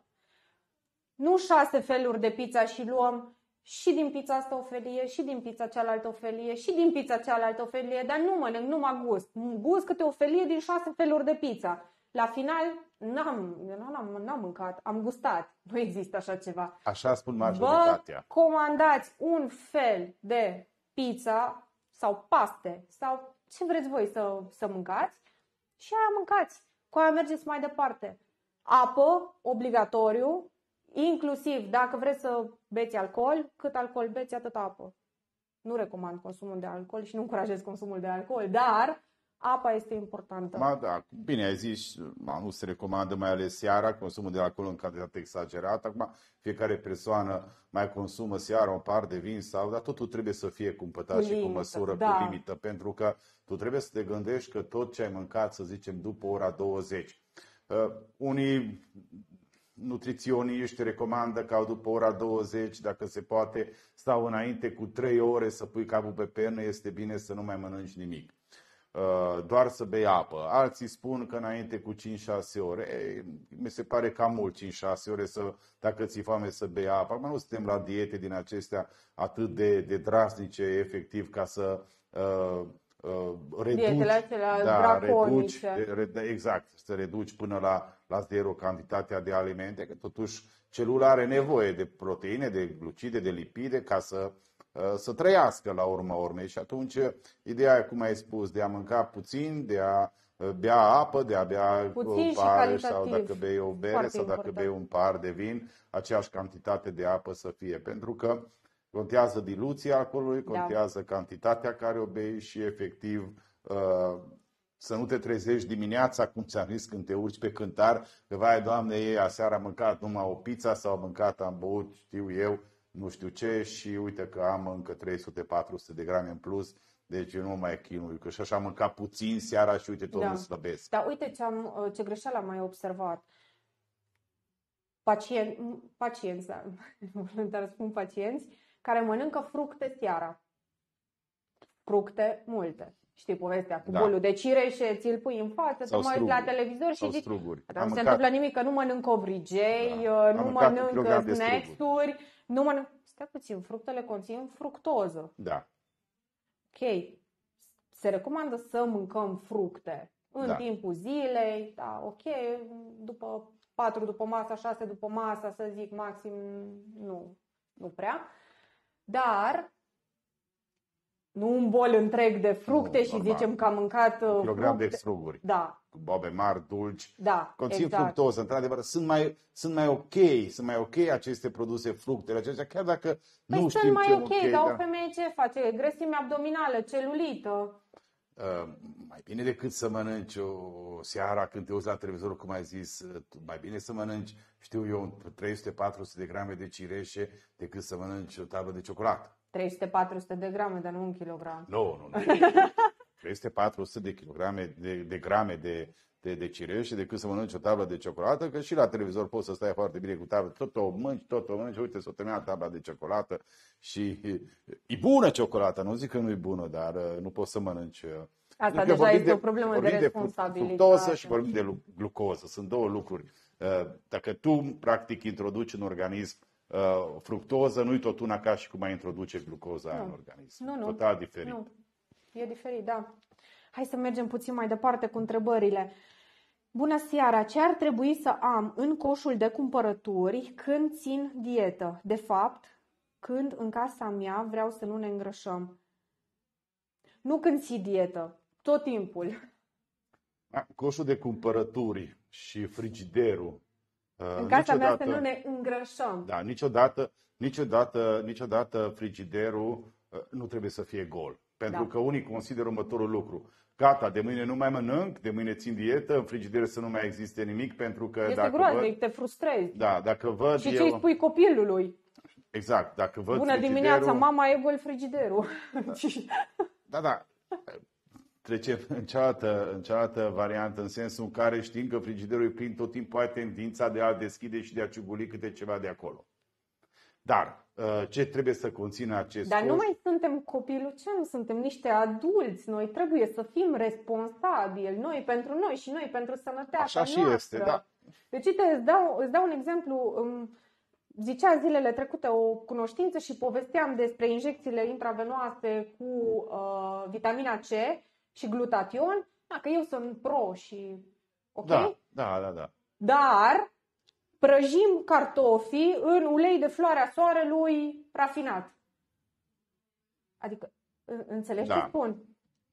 nu 6 feluri de pizza și luăm și din pizza asta o felie, și din pizza cealaltă o felie, și din pizza cealaltă o felie, dar nu mănânc, numai gust. Gust câte o felie din 6 feluri de pizza. La final, n-am mâncat, am gustat. Nu există așa ceva. Așa spun majoritatea. Vă comandați un fel de pizza sau paste sau ce vreți voi să mâncați și aia mâncați. Cu aia mergeți mai departe. Apă, obligatoriu, inclusiv dacă vreți să beți alcool, cât alcool beți, atât apă. Nu recomand consumul de alcool și nu încurajez consumul de alcool, dar... apa este importantă. Da, bine ai zis, nu se recomandă mai ales seara consumul de alcool în cantitate exagerată. Acum fiecare persoană mai consumă seara un pahar de vin dar totul trebuie să fie cumpătat și cu măsură, cu limită, pentru că tu trebuie să te gândești că tot ce ai mâncat, să zicem, după ora 20. Unii nutriționiști recomandă ca după ora 20, dacă se poate, sau înainte cu 3 ore să pui capul pe pernă, este bine să nu mai mănânci nimic. Doar să bei apă. Alții spun că înainte cu 5-6 ore. Mi se pare cam mult 5-6 ore dacă ți-e foame să bei apă. Acum nu suntem la diete din acestea atât de drasnice, efectiv, ca să reduci, exact, să reduci până la zero cantitatea de alimente, că totuși celula are nevoie de proteine, de glucide, de lipide ca să să trăiască la urma urmei. Și atunci, ideea e, cum ai spus, de a mânca puțin, de a bea apă, de a bea Puțin și pahare sau calitativ. dacă bei o bere Foarte sau dacă important. bei un pahar de vin, aceeași cantitate de apă să fie. Pentru că contează diluția alcoolului, contează cantitatea care o bei și efectiv să nu te trezești dimineața, cum ți-am zis, când te urci pe cântar, că vai, Doamne, ei aseară a mâncat numai o pizza sau a mâncat, am băut, știu eu, nu știu ce și uite că am încă 300-400 de grame în plus, deci eu nu mai chinui, că și așa am mâncat puțin seara și uite tot nu slăbesc. Dar uite ce greșeală am mai observat. Pacienți, dar spun pacienți, care mănâncă fructe seara. Fructe multe. Știi povestea cu bolul de cireșe, ți-l pui în față, te mai uiți la televizor și zici, dar nu se întâmplă nimic, că nu mănânc ovrigei, nu mănânc snacks-uri, nu mănânc... Stai puțin, fructele conțin fructoză. Da. Ok. Se recomandă să mâncăm fructe în timpul zilei, da, ok, după 4 după masa, 6 după masa, să zic, maxim, nu prea, dar nu un bol întreg de fructe și normal. Zicem că am mâncat kilogram de struguri. Da. Bobe mari, dulci. Da, conțin fructoză, într-adevăr. Sunt mai ok aceste produse, fructele acestea, chiar dacă nu știm sunt mai ce ok, dar o femeie ce face? Grăsime abdominală, celulită. Mai bine decât să mănânci o seara când te uiți la televizor, cum ai zis, mai bine să mănânci, știu eu, 300-400 de grame de cireșe decât să mănânci o tablă de ciocolată. 300-400 de grame, dar nu un kilogram. Nu. 300-400 de kilograme de grame de cireșe decât să mănânci o tablă de ciocolată, că și la televizor poți să stai foarte bine cu tablă, tot o mănânci, uite, s-o terminat tabla de ciocolată și e bună ciocolata, nu zic că nu e bună, dar nu poți să mănânci. Asta deja este o problemă de responsabilitate. Fructoză și vorbim de glucoză, sunt două lucruri. Dacă tu, practic, introduci în organism fructoză, nu-i tot una ca și cum ai introduce glucoza în organism. Nu. Total diferit. Nu. E diferit, da. Hai să mergem puțin mai departe cu întrebările. Bună seara! Ce ar trebui să am în coșul de cumpărături când țin dietă? De fapt, când în casa mea vreau să nu ne îngrășăm. Nu când ții dietă, tot timpul. Coșul de cumpărături și frigiderul. În casa mea să nu ne îngrășăm. Da, niciodată frigiderul nu trebuie să fie gol. Pentru că unii consideră următorul lucru. Gata, de mâine nu mai mănânc, de mâine țin dietă, în frigider să nu mai existe nimic, pentru că este groaznic, te frustrezi. Da, dacă văd și ce îi spui copilului? Exact, dacă văd Bună dimineața, mama, e gol frigiderul. Da. Trecem în cealaltă variantă, în sensul în care știm că frigiderul e plin, tot timpul ai tendința de a deschide și de a ciuguli câte ceva de acolo. Dar ce trebuie să conțină acest Dar nu mai suntem copii, Lucian, suntem niște adulți. Noi trebuie să fim responsabili. Noi pentru noi și noi pentru sănătatea noastră. Așa și este, da. Deci, uite, îți dau un exemplu. Zicea zilele trecute o cunoștință și povesteam despre injecțiile intravenoase cu vitamina C și glutation. Că eu sunt pro și ok? Da. Dar prăjim cartofii în ulei de floarea soarelui rafinat. Adică, înțelegi ce spun?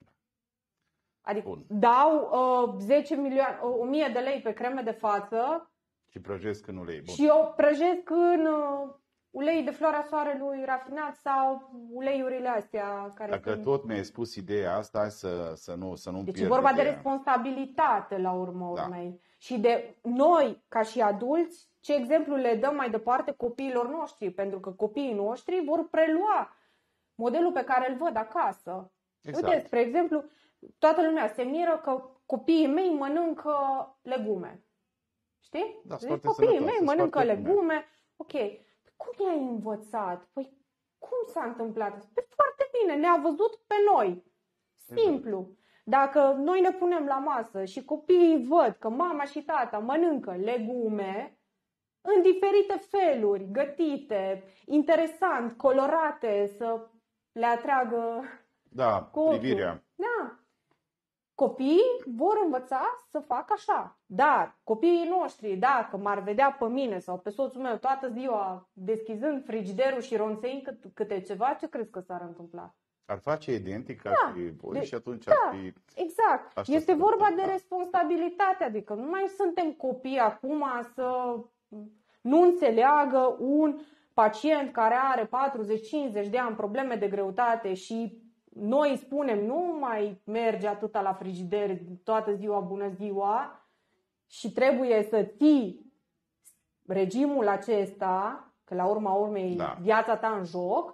Adică dau 1000 de lei pe creme de față și prăjesc în ulei. Bun. Și eu prăjesc în ulei de floarea soarelui rafinat sau uleiurile astea care Dacă tot mi-ai spus ideea asta, hai să nu deci pierd e vorba ideea. de responsabilitate la urma urmei. Și de noi, ca și adulți, ce exemplu le dăm mai departe copiilor noștri, pentru că copiii noștri vor prelua modelul pe care îl văd acasă. Exact. Uite, spre exemplu, toată lumea se miră că copiii mei mănâncă legume. Știi? Da, deci copiii mei mănâncă legume. Ok. Cum i-ai învățat? Păi cum s-a întâmplat? Păi foarte bine, ne-a văzut pe noi. Simplu. Exact. Dacă noi ne punem la masă și copiii văd că mama și tata mănâncă legume în diferite feluri, gătite, interesant, colorate, să le atragă privirea. Da. Copiii vor învăța să facă așa. Dar copiii noștri, dacă m-ar vedea pe mine sau pe soțul meu toată ziua deschizând frigiderul și ronțăind câte ceva, ce crezi că s-ar întâmpla? Ar face identic ca și voi și atunci da, ar fi... Exact. Așa este vorba de responsabilitate. Adică nu mai suntem copii acum să nu înțeleagă un pacient care are 40-50 de ani, probleme de greutate și noi îi spunem nu mai merge atâta la frigider toată ziua, bună ziua, și trebuie să ții regimul acesta, că la urma urmei viața ta în joc.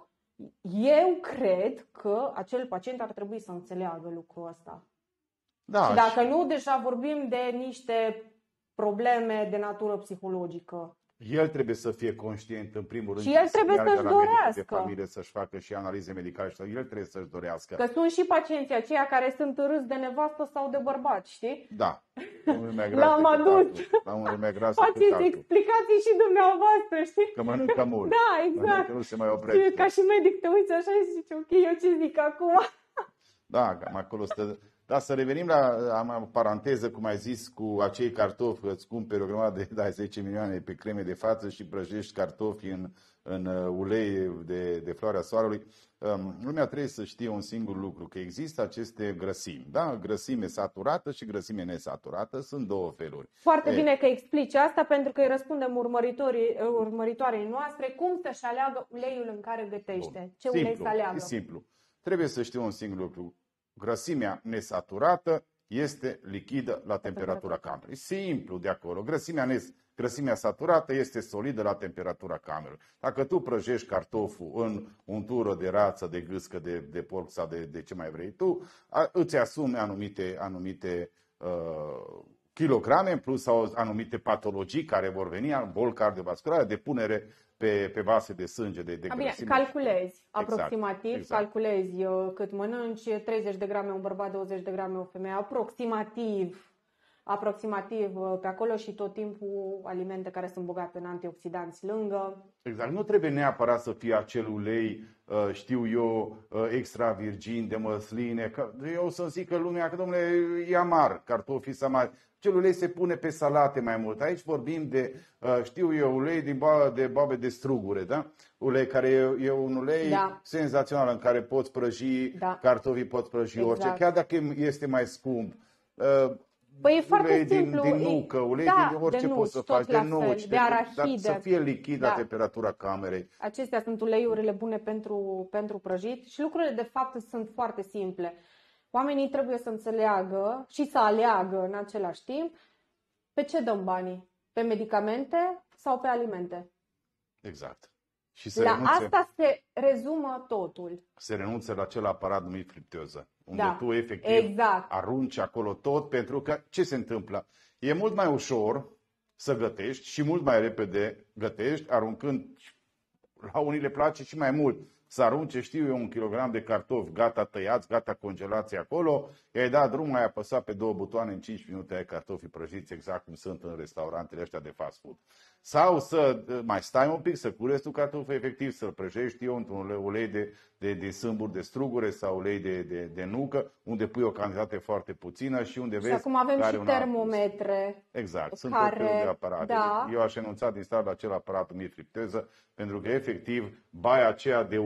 Eu cred că acel pacient ar trebui să înțeleagă lucrul ăsta. Da, și dacă nu, deja vorbim de niște probleme de natură psihologică. El trebuie să fie conștient, în primul rând, și el trebuie să-și dorească. De familie, să-și facă și analize medicale și el trebuie să-și dorească. Că sunt și pacienții aceia care sunt râs de nevastă sau de bărbat, știi? Da. L-am adus. Faceți explicații și dumneavoastră, știi? Că mănâncă mult. Da, exact. Nu se mai oprește. Ca și medic te uiți așa și zici, ok, eu ce zic acum? Da, cam acolo stă. Dar să revenim la o paranteză, cum ai zis, cu acei cartofi, îți cumperi o grămadă de 10 milioane pe creme de față și prăjești cartofi în ulei de floarea soarelui. Lumea trebuie să știe un singur lucru, că există aceste grăsimi, da? Grăsime saturată și grăsime nesaturată, sunt două feluri. Foarte bine că explici asta, pentru că îi răspundem urmăritoarei noastre cum să-și aleagă uleiul în care gătește. Bun. Ce ulei să aleagă? E simplu. Trebuie să știu un singur lucru. Grăsimea nesaturată este lichidă la temperatura camerei. Simplu de acolo. Grăsimea saturată este solidă la temperatura camerei. Dacă tu prăjești cartoful în untură de rață, de gâscă, de porc sau de ce mai vrei tu, îți asumi anumite kilograme în plus sau anumite patologii care vor veni, boli cardiovasculare, depunere pe vase de sânge, de grăsime. Calculezi aproximativ, calculezi cât mănânci, 30 de grame un bărbat, 20 de grame o femeie, aproximativ pe acolo și tot timpul alimente care sunt bogate în antioxidanți lângă. Exact, nu trebuie neapărat să fie acel ulei, știu eu, extra virgin de măsline. Eu să zic că lumea, că domnule, e amar, cartofii sunt amari. Acel ulei se pune pe salate mai mult. Aici vorbim de, știu eu, ulei de boabe de strugure, da? Ulei care e un ulei senzațional în care poți prăji cartofii, poți prăji orice, chiar dacă este mai scump. Păi e foarte simplu. Din nucă, ulei din orice poți să faci, de nuci, de arahide. Să fie lichid la temperatura camerei. Acestea sunt uleiurile bune pentru prăjit și lucrurile de fapt sunt foarte simple. Oamenii trebuie să înțeleagă și să aleagă în același timp pe ce dăm banii, pe medicamente sau pe alimente. Exact. Și asta se rezumă totul. Se renunță la acel aparat numit friptoză, unde tu efectiv arunci acolo tot, pentru că ce se întâmplă? E mult mai ușor să gătești și mult mai repede gătești, aruncând, la unii le place și mai mult, să arunce, știu eu, 1 kilogram de cartofi gata tăiați, gata congelați acolo, i-ai dat drum, ai apăsat pe 2 butoane, în 5 minute ai cartofii prăjiți exact cum sunt în restaurantele astea de fast food. Sau să mai stai un pic, să cureți tu cartoful efectiv, să-l prăjești eu într-un ulei de sâmburi de strugure sau ulei de nucă, unde pui o cantitate foarte puțină și unde vezi. Și acum avem și termometre. Exact, sunt tot felul de aparate. Da. Eu aș renunța din start la acel aparat numit fripteză, pentru că efectiv baia aceea de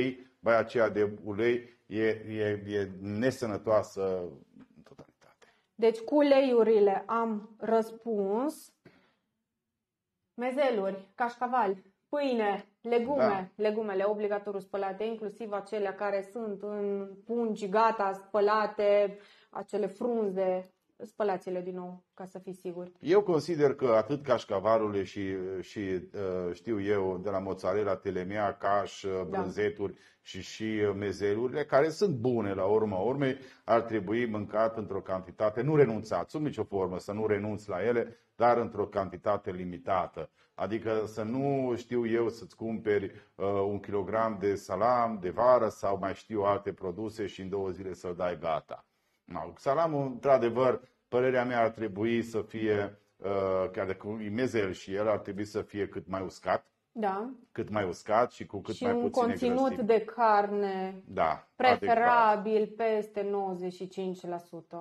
ulei e nesănătoasă în totalitate. Deci cu uleiurile am răspuns. Mezeluri, cașcavali, pâine, legumele obligatoriu spălate, inclusiv acelea care sunt în pungi gata spălate, acele frunze, spălați-le din nou, ca să fii sigur. Eu consider că atât cașcavalul și știu eu, de la mozzarella, telemea, caș, brânzeturi și mezelurile, care sunt bune la urma urmei, ar trebui mâncat într-o cantitate, nu renunțați, sub nicio formă să nu renunți la ele, dar într-o cantitate limitată. Adică să nu, știu eu, să-ți cumperi 1 kilogram de salam de vară sau mai știu alte produse și în 2 zile să-l dai gata. Salamul, într-adevăr, părerea mea ar trebui să fie, chiar dacă e mezel și el, ar trebui să fie cât mai uscat. Da. Cât mai uscat și cu cât și mai puține grăsimi. Și un conținut de carne preferabil peste 95%.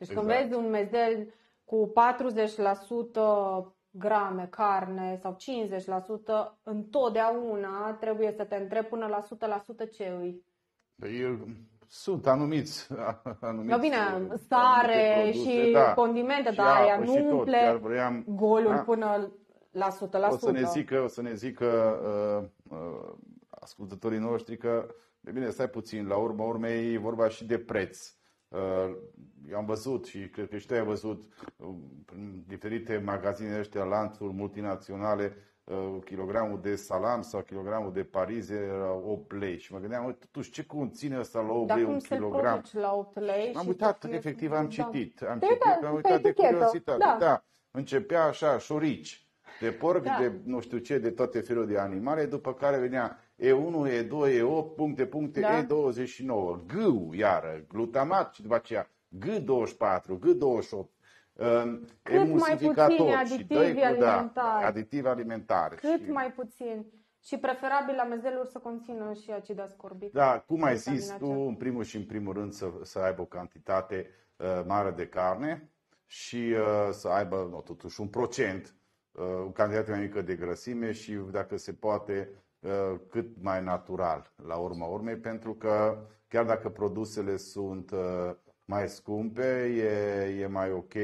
Deci când vezi un mezel cu 40% grame carne sau 50%, întotdeauna trebuie să te întrebi până la 100% ce îi. Sunt anumiți No, bine, sare produse, și condimente, și dar aia apă nu și tot. umple Vreau, golul până la 100%. O să ne zică ascultătorii noștri că, de bine, stai puțin, la urma urmei e vorba și de preț. Eu am văzut și cred că și tu ai văzut în diferite magazine ăștia, lanțuri multinaționale, kilogramul de salam sau kilogramul de parize era 8 lei. Și mă gândeam, totuși, ce conține ăsta la 8 lei un kilogram? Dar cum se la 8 lei? Am uitat, efectiv, am citit. Am uitat de curiozitate. Da. Începea așa, șorici de porc, de nu știu ce, de toate felul de animale, după care venea E1, E2, E8, puncte, E29, G, iară, glutamat și după aceea G24, G28, cât mai puțini aditivi alimentare. Cât mai puțin. Și preferabil la mezeluri să conțină și acid ascorbic. Da, cum ai zis tu, în primul rând să aibă o cantitate mare de carne și să aibă totuși un procent, o cantitate mai mică de grăsime și dacă se poate cât mai natural la urma urmei, pentru că chiar dacă produsele sunt mai scumpe, e mai ok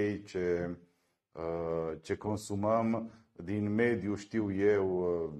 ce consumăm din mediu, știu eu,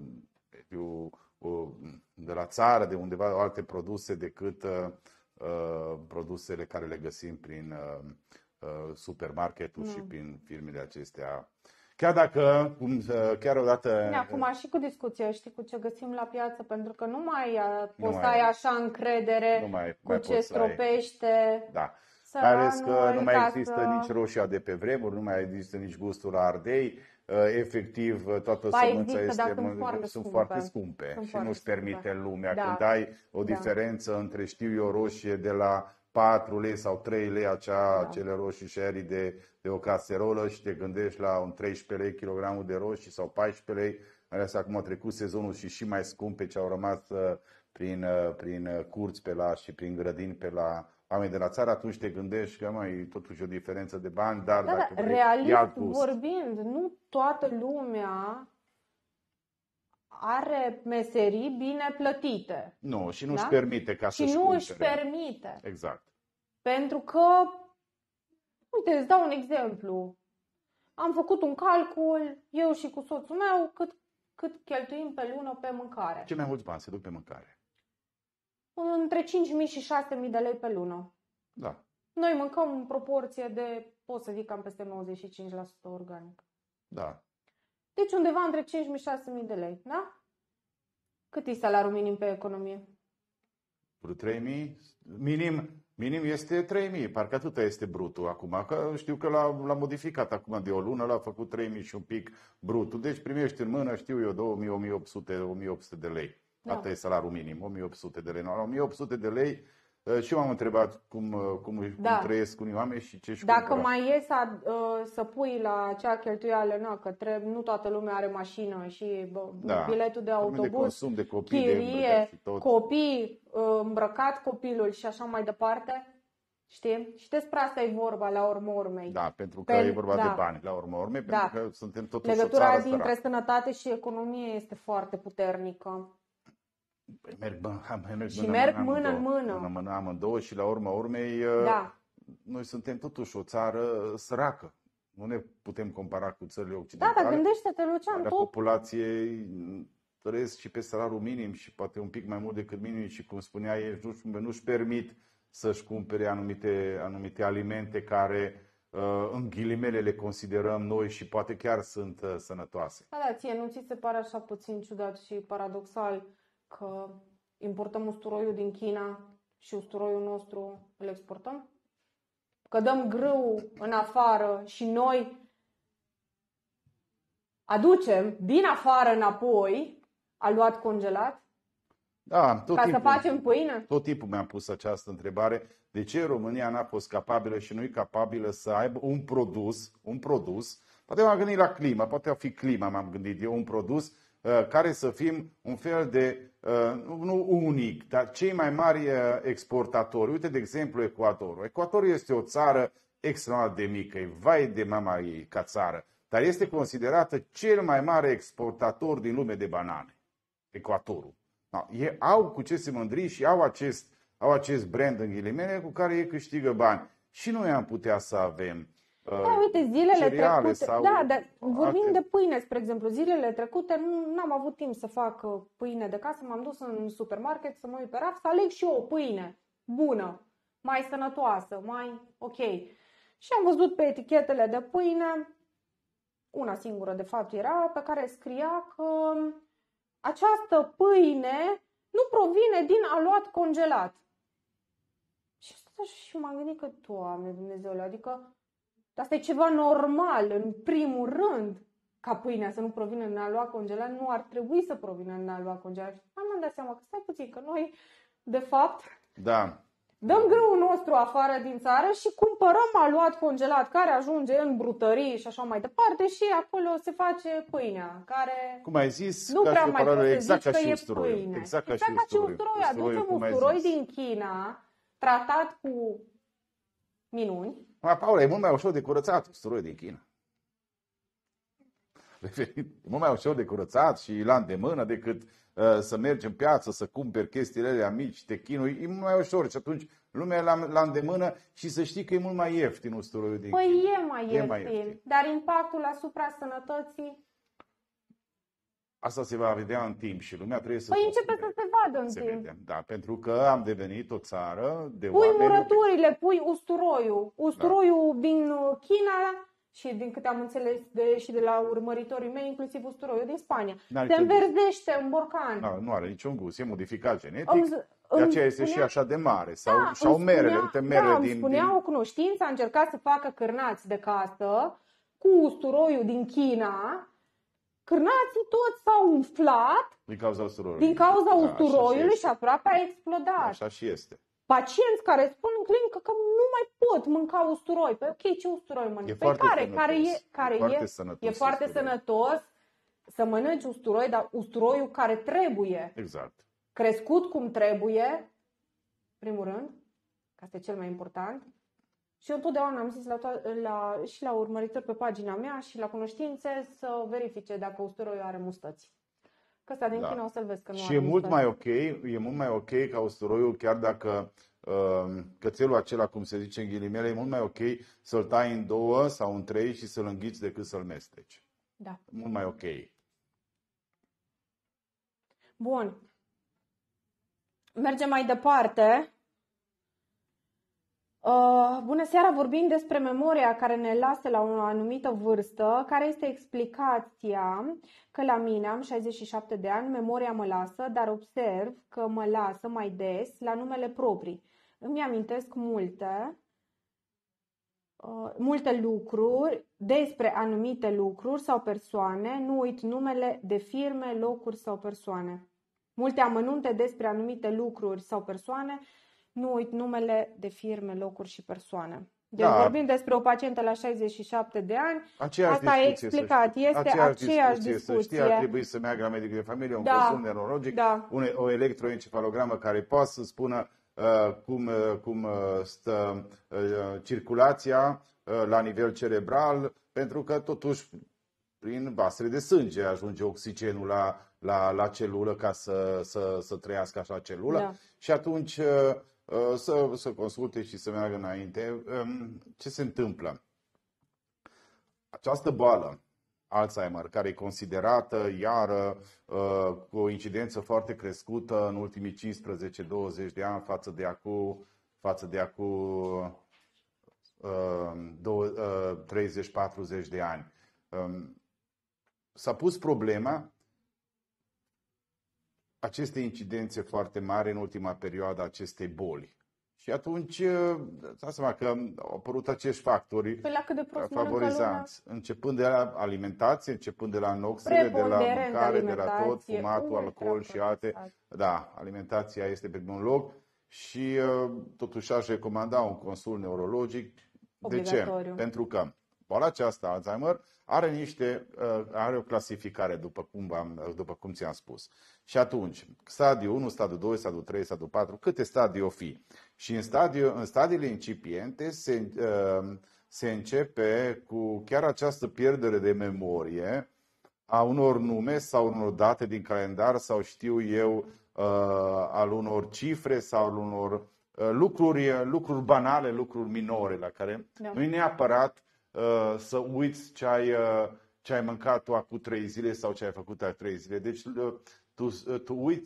de la țară, de undeva, alte produse decât produsele care le găsim prin supermarketul și prin firmele acestea. Chiar dacă, chiar odată... Acum și cu discuția, știi, cu ce găsim la piață, pentru că nu mai poți să ai așa încredere cu ce stropește. Da. Mai ales că nu mai există nici roșia de pe vremuri, nu mai există nici gustul la ardei. Efectiv, toată sămânța sunt foarte scumpe și nu-și permite lumea. Da. Când ai o diferență între, știu eu, roșie de la 4 lei sau 3 lei, acele roșii sherry de o caserolă și te gândești la un 13 lei kilogramul de roșii sau 14 lei, mai ales acum a trecut sezonul și mai scumpe ce au rămas prin curți pe la și prin grădini pe la oameni de la țară, atunci te gândești că mai totuși o diferență de bani, dar dacă vrei, realist vorbind, nu toată lumea are meserii bine plătite. Nu, și nu-și permite ca să-și cumpere. Și nu își permite. Exact. Pentru că, uite, îți dau un exemplu. Am făcut un calcul, eu și cu soțul meu, cât cheltuim pe lună pe mâncare. Ce mai mulți bani se duc pe mâncare? Între 5.000 și 6.000 de lei pe lună. Da. Noi mâncăm în proporție de, pot să zic, cam peste 95% organic. Da. Deci undeva între 5.000 și 6.000 de lei, da? Cât e salariul minim pe economie? 3.000? Minim este 3.000, parcă atâta este brutul acum. Că știu că l-a modificat acum de o lună, l-a făcut 3.000 și un pic brutul. Deci primești în mână, știu eu, 2.000, 1.800 de lei. Da. Asta e salariul minim, 1.800 de lei. La 1.800 de lei și eu m-am întrebat cum trăiesc unii oameni și ce-și Dacă cumpără. mai e să pui la acea cheltuială, că nu toată lumea are mașină și biletul de autobuz, de consum, de copii, chirie, și tot. copii, îmbrăcat copilul și așa mai departe. Știi? Și despre asta e vorba la urma urmei. Da, pentru că e vorba de bani la urma urmei, pentru că suntem totuși legătura o țară dintre sănătate și economie este foarte puternică. Merg mână în mână. Amândouă și la urma urmei noi suntem totuși o țară săracă. Nu ne putem compara cu țările occidentale. Da, dar gândește-te, Lucian, tot populației trăiesc și pe salariul minim și poate un pic mai mult decât minim și, cum spuneai, nu-și permit să-și cumpere anumite alimente care, în ghilimele, le considerăm noi și poate chiar sunt sănătoase. Da, ție nu ți se pare așa puțin ciudat și paradoxal că importăm usturoiul din China și usturoiul nostru îl exportăm? Că dăm grâu în afară și noi aducem din afară înapoi aluat congelat? Da, să facem pâine? Tot timpul mi-am pus această întrebare. De ce România n-a fost capabilă și nu e capabilă să aibă un produs, poate m-am gândit la climă, poate a fi clima, m-am gândit eu, un produs care să fim un fel de, nu unic, dar cei mai mari exportatori. Uite, de exemplu, Ecuadorul. Ecuadorul este o țară extraordinar de mică, e vai de mama ei ca țară, dar este considerată cel mai mare exportator din lume de banane, Ecuatorul. Da, ei au cu ce se mândri și au acest brand în ghilimele cu care ei câștigă bani. Și noi am putea să avem da, uite, zilele trecute, sau da, dar vorbim de pâine, spre exemplu, zilele trecute nu am avut timp să fac pâine de casă, m-am dus în supermarket să mă uit pe raf, să aleg și eu o pâine bună, mai sănătoasă, mai ok. Și am văzut pe etichetele de pâine, una singură de fapt era, pe care scria că această pâine nu provine din aluat congelat. Și m-am gândit că, Doamne Dumnezeule, adică asta e ceva normal, în primul rând, ca pâinea să nu provină din aluat congelat, nu ar trebui să provină din aluat congelat. Am dat seama că stai puțin, că noi, de fapt, dăm grâul nostru afară din țară și cumpărăm aluat congelat, care ajunge în brutării și așa mai departe și acolo se face pâinea, care cum ai zis, nu prea mai poți exact să ca zici și că usturoiul. e pâine. Exact ca și usturoiul. Aducem cum ai usturoi zis. din China, tratat cu minuni. Paula, e mult mai ușor de curățat usturoiul din China. E mult mai ușor de curățat și la îndemână decât să mergi în piață, să cumperi chestiile alea mici, te chinui, e mult mai ușor și atunci lumea e la îndemână și să știi că e mult mai ieftin usturoiul din China. Păi e mai ieftin, dar impactul asupra sănătății? Asta se va vedea în timp și lumea trebuie să... Păi începe să se vadă în timp. Vedem. Da, pentru că am devenit o țară de pui oameni... murăturile, pui usturoiul. Usturoiul din China și din câte am înțeles și de la urmăritorii mei, inclusiv usturoiul din Spania. Se înverzește în borcan. Nu are niciun gust, e modificat genetic. De aceea este și așa de mare. Sau merele, uite merele din... spunea o cunoștință, a încercat să facă cârnați de casă cu usturoiul din China. Cârnații toți s-au umflat din cauza usturoiului și aproape a explodat. Așa și este. Pacienți care spun în clinică că nu mai pot mânca usturoi. Păi ok, ce usturoi mănânci? E foarte sănătos să mănânci usturoi, dar usturoiul care trebuie. Exact. Crescut cum trebuie, primul rând, că asta e cel mai important. Și eu întotdeauna am zis și la urmăritori pe pagina mea și la cunoștințe să verifice dacă usturoiul are mustăți. Că ăsta din China o să-l vezi că nu și are e mult mai ok ca usturoiul, chiar dacă cățelul acela, cum se zice în ghilimele, e mult mai ok să-l tai în 2 sau în 3 și să-l înghiți decât să-l mesteci. Da. Mult mai ok. Bun. Mergem mai departe. Bună seara, vorbim despre memoria care ne lasă la o anumită vârstă. Care este explicația că la mine, am 67 de ani, memoria mă lasă, dar observ că mă lasă mai des la numele proprii. Îmi amintesc multe lucruri despre anumite lucruri sau persoane, nu uit numele de firme, locuri sau persoane. Multe amănunte despre anumite lucruri sau persoane, nu uit numele de firme, locuri și persoane. Deci vorbim despre o pacientă la 67 de ani. Asta e explicat. Este aceeași discuție. Să știi, ar trebui să meargă la medicul de familie, un consult neurologic, o electroencefalogramă care poate să spună cum stă circulația la nivel cerebral, pentru că totuși prin vasele de sânge ajunge oxigenul la celulă ca să trăiască așa celulă. Da. Și atunci să consulte și să meargă înainte. Ce se întâmplă? Această boală, Alzheimer, care e considerată iară cu o incidență foarte crescută în ultimii 15-20 de ani față de acum 30-40 de ani. S-a pus problema aceste incidențe foarte mari în ultima perioadă acestei boli. Și atunci, dați seama că au apărut acești factori favorizanți, începând de la alimentație, începând de la noxele, de la mâncare, de la tot, fumatul, alcool și alte. Da, alimentația este pe primul loc și totuși aș recomanda un consult neurologic. De ce? Pentru că boala aceasta, Alzheimer, are o clasificare, după cum ți-am spus. Și atunci, stadiul 1, stadiul 2, stadiul 3, stadiul 4, câte stadii o fi? Și în stadiile incipiente se începe cu chiar această pierdere de memorie a unor nume sau unor date din calendar sau știu eu, al unor cifre sau al unor lucruri banale, lucruri minore la care nu e neapărat să uiți ce ai mâncat tu acum 3 zile sau ce ai făcut acum 3 zile. Deci tu uiți.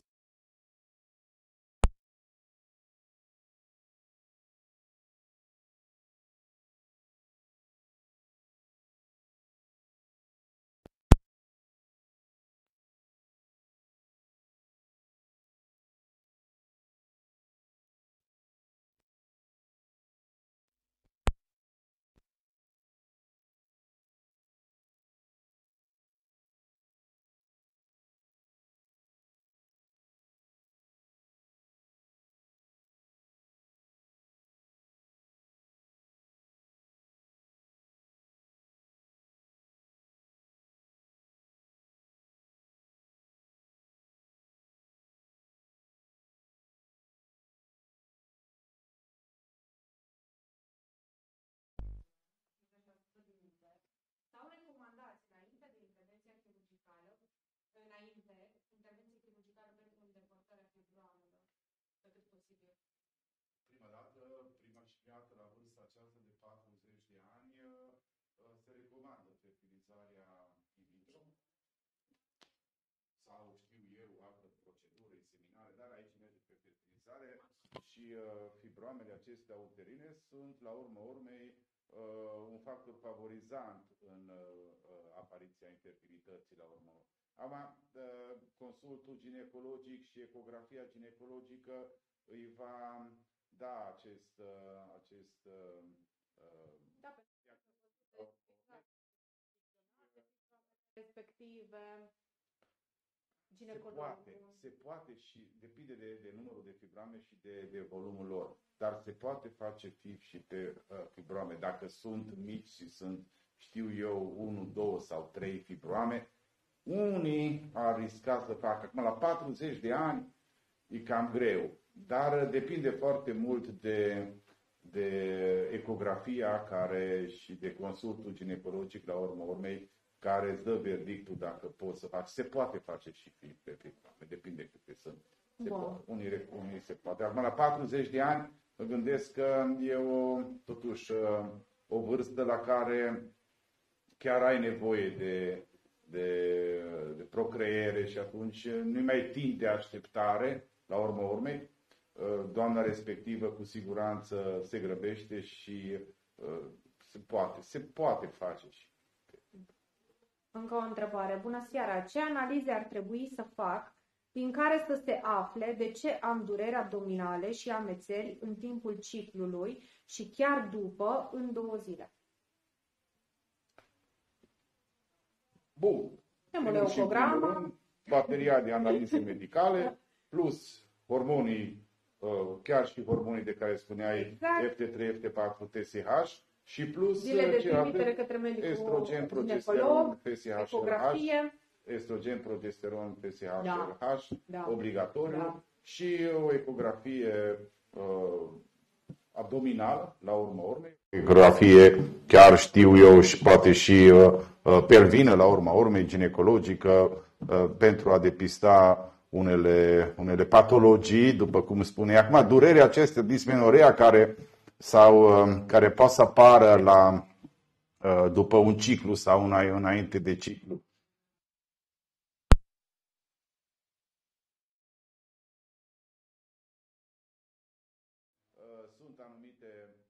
Sau recomandați înainte de intervenția chirurgicală, intervenție chirurgicală pentru îndepărtarea fibroamelor, pe cât posibil. Prima și dată, la vârsta aceasta de 40 de ani, se recomandă fertilizarea in vitro sau, știu eu, altă procedură, inseminare, dar aici merge pe fertilizare și fibroamele acestea uterine sunt, la urma urmei, un factor favorizant în apariția infertilității la urmă. Acum, consultul ginecologic și ecografia ginecologică îi va da respective se poate și depinde de numărul de fibrame și de volumul lor, dar se poate face FIV și pe fibrame. Dacă sunt mici și sunt, știu eu, 1, 2 sau 3 fibroame, unii ar risca să facă. Acum, la 40 de ani e cam greu, dar depinde foarte mult de ecografia și de consultul ginecologic la urma urmei, care îți dă verdictul dacă poți să faci. Se poate face și FIV pe fibrame, depinde câte sunt. Unii se poate. Acum, la 40 de ani, mă gândesc că e totuși o vârstă la care chiar ai nevoie de procreere și atunci nu mai timp de așteptare, la urma urmei. Doamna respectivă cu siguranță se grăbește și se poate face și. Încă o întrebare. Bună seara! Ce analize ar trebui să fac prin care să se afle de ce am dureri abdominale și amețeli în timpul ciclului și chiar după, în 2 zile? Bun. Emoleucogramă, bateria de analize medicale, plus hormonii, chiar și hormonii de care spuneai, exact. FT3, FT4, TSH, și plus zile de trimitere către medicul estrogen, ginecolog, PSH, ecografie, estrogen, progesteron, PSH, da. obligatoriu, da. și o ecografie abdominală, la urma urmei. Ecografie, chiar știu eu, și poate și pelvină, la urma urmei, ginecologică, pentru a depista unele patologii, după cum spune. Acum, durerea acestea, dismenorea, care poate să apară după un ciclu sau înainte de ciclu. Sunt anumite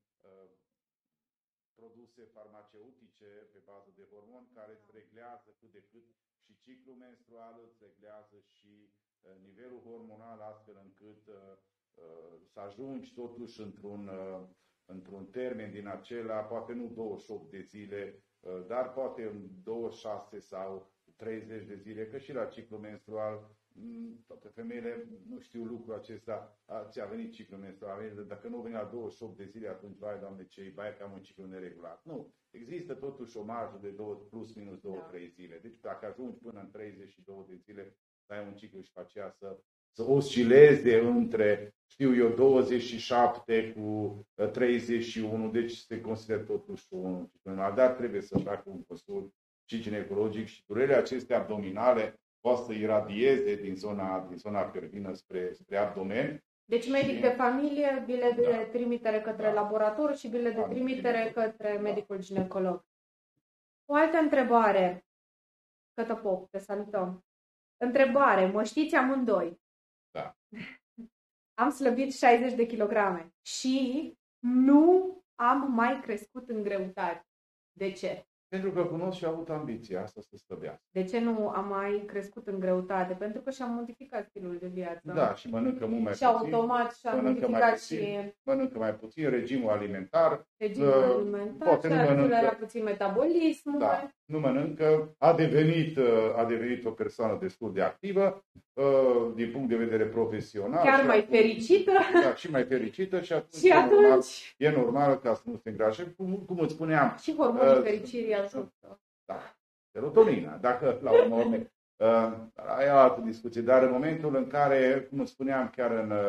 produse farmaceutice pe bază de hormoni care îți reglează cât de cât și ciclul menstrual, îți reglează și nivelul hormonal, astfel încât să ajungi totuși într-un termen din acela, poate nu 28 de zile, dar poate în 26 sau 30 de zile, că și la ciclu menstrual Toate femeile nu știu lucrul acesta. Ți-a venit ciclul menstrual. Dacă nu vine la 28 de zile, atunci, vai, Doamne, ce baie că am un ciclu neregulat. Nu. Există totuși o marjă de plus minus 2-3 zile. Deci dacă ajungi până în 32 de zile să ai un ciclu și pe aceea să oscileze între, știu eu, 27 cu 31, deci se consideră totuși un ciclu normal. Dar trebuie să facă un consult și ginecologic și durerile acestea abdominale poate să iradieze din zona piervină spre abdomen. Deci medic de familie, bile de trimitere către laborator și bile de trimitere către medicul ginecolog. O altă întrebare. Cătă Pop, te salutăm. Întrebare, mă știți amândoi? Da. Am slăbit 60 de kilograme și nu am mai crescut în greutate. De ce? Pentru că cunosc și am avut ambiția asta să slăbească. De ce nu am mai crescut în greutate? Pentru că și-am modificat stilul de viață. Da, și mănâncă mult mai și puțin. Și automat și-am modificat Mănâncă mai puțin, regimul alimentar. Poate nu mănâncă puțin metabolismul. Da, nu mănâncă. A devenit o persoană destul de activă din punct de vedere profesional. Chiar mai fericită. Da, și mai fericită și atunci e normal ca să nu se îngrașe. Cum îți spuneam. Și hormonii fericirii ajută. Da, serotonina. Dacă la urmă e o altă discuție, dar în momentul în care, cum îți spuneam chiar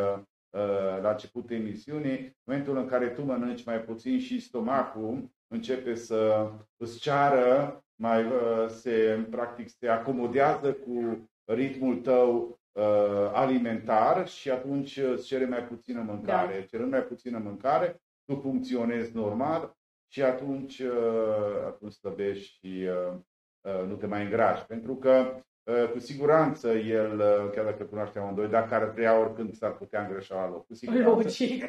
la începutul emisiunii, în momentul în care tu mănânci mai puțin și stomacul începe să îți ceară, practic se acomodează cu ritmul tău alimentar și atunci îți cere mai puțină mâncare. Da. Cerând mai puțină mâncare, tu funcționezi normal și atunci slăbești și nu te mai îngrași. Pentru că cu siguranță el, chiar dacă cunoaște amândoi, dacă ar vrea oricând s-ar putea îngrășa la loc. Cu siguranță. Logic.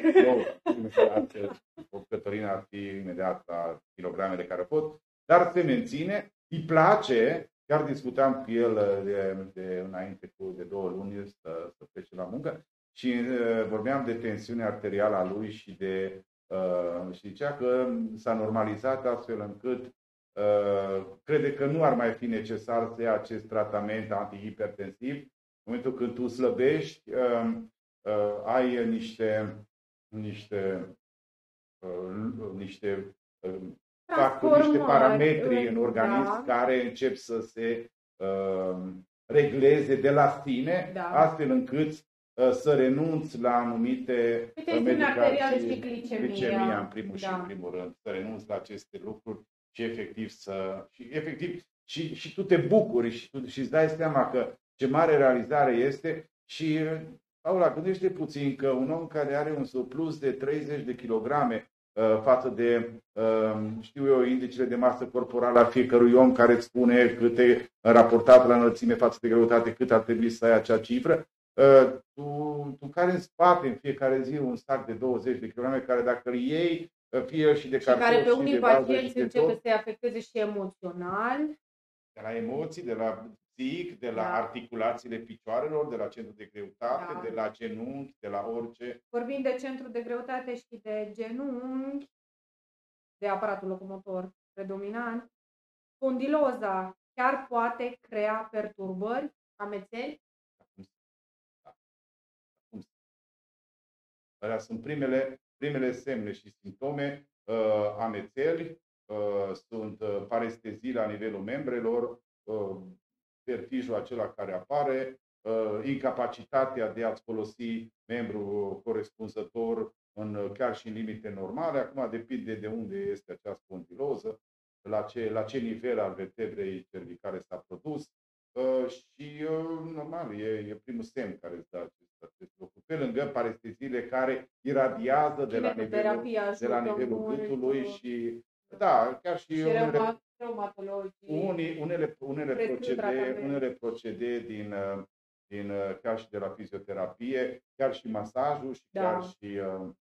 Cătălina ar fi imediat la kilogramele care pot, dar se menține, îi place, chiar discutam cu el de înainte de 2 luni să plece la muncă și vorbeam de tensiunea arterială a lui și zicea că s-a normalizat astfel încât crede că nu ar mai fi necesar să ia acest tratament antihipertensiv. În momentul când tu slăbești, ai niște parametri în organism care încep să se regleze de la sine, astfel încât să renunți la anumite medicații, și glicemia în primul și în primul rând, să renunți la aceste lucruri și efectiv și tu te bucuri și îți dai seama că ce mare realizare este și Paula, gândește puțin că un om care are un surplus de 30 de kilograme față de, știu eu, indicele de masă corporală a fiecărui om care îți spune câte, raportat la înălțime față de greutate, cât ar trebui să ai acea cifră, tu care în spate în fiecare zi un sac de 20 de kilograme care dacă îl iei, fie el și de cartofi, care pe unii pacienți începe să-i afecteze și emoțional. De la emoții, de la psihic, de la articulațiile picioarelor, de la centru de greutate, de la genunchi, de la orice. Vorbind de centru de greutate și de genunchi, de aparatul locomotor predominant, spondiloza chiar poate crea perturbări, amețeli? Alea sunt primele semne și simptome, amețeli, sunt parestezii la nivelul membrelor, vertijul acela care apare, incapacitatea de a-ți folosi membrul corespunzător chiar și în limite normale. Acum depinde de unde este acea spondiloză, la ce nivel al vertebrei cervicale s-a produs și normal, e primul semn care îți dă acest lucru. Pe lângă paresteziile care iradiază de la nivelul gâtului și da, chiar și unele procedee din chiar și de la fizioterapie, chiar și masajul și chiar și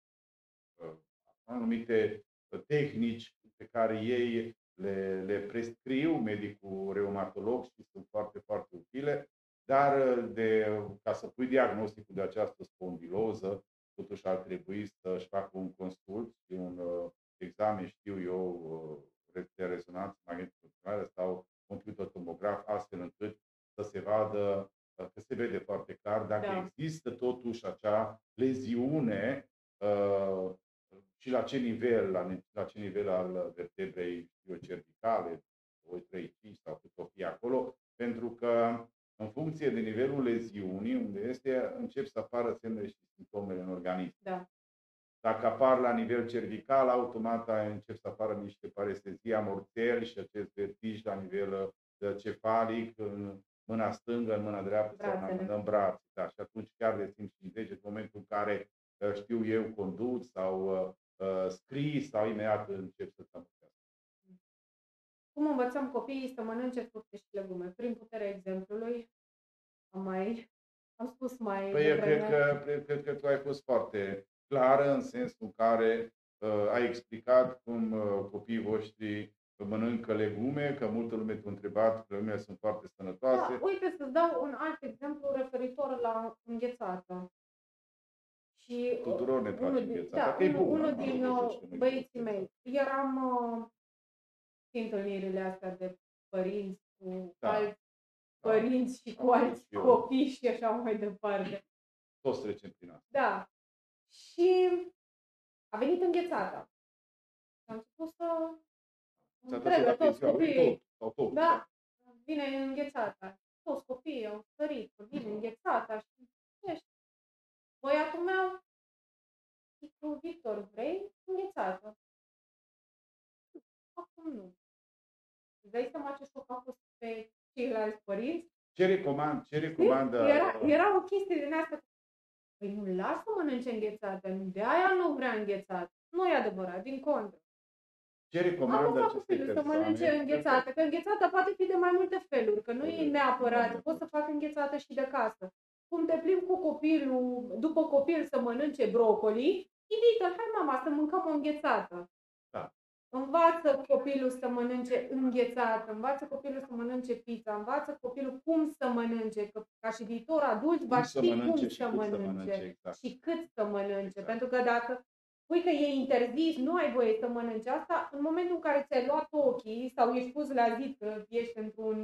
anumite tehnici pe care ei le prescriu medicul reumatolog și sunt foarte, foarte utile, dar ca să pui diagnosticul de această spondiloză, totuși ar trebui să-și facă un consult și un examen, știu eu, de rezonanță magnetică sau computer tomograf, astfel încât să se vadă că se vede foarte clar, dacă Da. există totuși acea leziune și la ce nivel, la ce nivel al vertebrei cervicale, 2, 3, 5 sau cât o fi acolo, pentru că în funcție de nivelul leziunii, unde este, încep să apară semnele și simptomele în organism. Da. Dacă apar la nivel cervical, automat încep să apară niște parestezii, amorțeli și acest vertij la nivel cefalic, în mâna stângă, în mâna dreaptă sau în brațe. Da, și atunci chiar le simt și în deget, în momentul în care, știu eu, conduc sau scrii sau imediat încep să țămăcească. Cum învățăm copiii să mănânce fructe și legume? Prin puterea exemplului. Am spus mai Cred că tu ai fost foarte clară în sensul în care ai explicat cum copiii voștri mănâncă legume, că multă lume te-a întrebat că legumele sunt foarte sănătoase. Da, uite, să-ți dau un alt exemplu referitor la înghețată. Și tuturor ne place înghețata, că e bună. Unul din băieții mei, eram și întâlnirile astea de părinți cu alți părinți și cu alți copii și așa mai departe. Toți trecem prin asta. Da. Și a venit înghețata. Și am început să întrebe toți copiii. Da, vine înghețata. Toți copiii au sărit, vine înghețata și ești. Băiatul meu, zic, Victor, vrei înghețată? Acum nu. Îți dai seama ce șoc a fost pe ceilalți părinți? Ce recomandă? Era o chestie din asta. Păi nu lasă să mănânce înghețată, de aia nu vrea înghețată. Nu e adevărat, din contră. Ce recomandă acestei persoane? Să mănânce înghețată, că înghețata poate fi de mai multe feluri, că nu e neapărat, poți să fac înghețată și de casă. Cum te plimbi cu copilul, după copil să mănânce brocoli, invită-l, hai mama să mâncăm o înghețată. Da. Învață copilul să mănânce înghețată, învață copilul să mănânce pizza, învață copilul cum să mănânce, că ca și viitor adult va ști cum să mănânce exact. și cât să mănânce. Exact. Pentru că dacă spui că e interzis, nu ai voie să mănânci asta, în momentul în care ți-ai luat ochii sau ești pus la zi că ești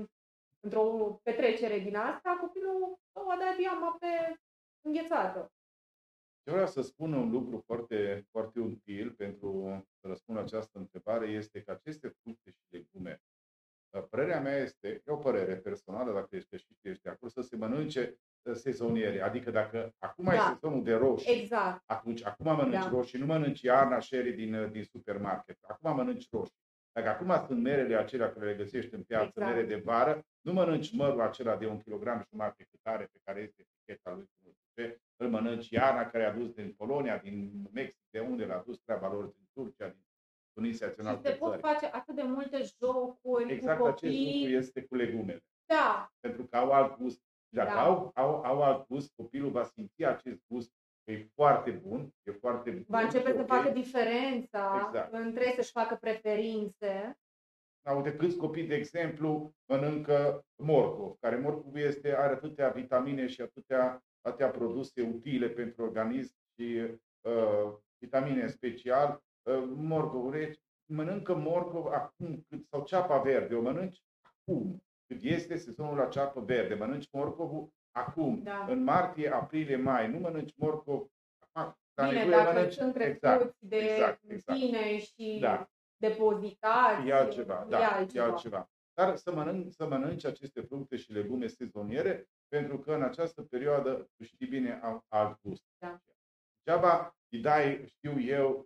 într-o petrecere din asta, copilul a dat iama pe înghețată. Eu vreau să spun un lucru foarte, foarte util pentru să răspund la această întrebare, este că aceste fructe și legume, părerea mea este, e o părere personală, dacă ești și ești de acord, să se mănânce sezoniere. Adică dacă acum e sezonul de roșii, exact. Atunci acum mănânci roșii, nu mănânci iarna sherry din supermarket. Acum mănânci roșii. Dacă acum sunt merele acelea care le găsești în piață, mere de vară, nu mănânci mărul acela de 1,5 kg cât are, pe care este eticheta lui, îl mănânci iarna care a adus din Polonia, din Mexic, de unde l-a adus treaba lor, din Turcia, din Tunisia, și se pot face atât de multe jocuri exact cu copii. Acest lucru este cu legumele. Da. Pentru că au alt gust. Dacă au alt gust, copilul va simți acest gust. E foarte bun, Va începe să facă diferența între să-și facă preferințe. Uite, câți copii, de exemplu, mănâncă morcov, care morcovul are atâtea vitamine și atâtea produse utile pentru organism și vitamine în special. Morcovul, mănâncă morcov acum, sau ceapa verde, o mănânci acum, cât este sezonul la ceapă verde, mănânci morcovul acum, în martie, aprilie, mai, nu mănânci morcov. Bine, dacă sunt crescuți de tine și depozitați, e altceva. Dar să mănânci aceste fructe și legume sezoniere, pentru că în această perioadă, tu știi bine, au alt gust. Degeaba îi dai, știu eu,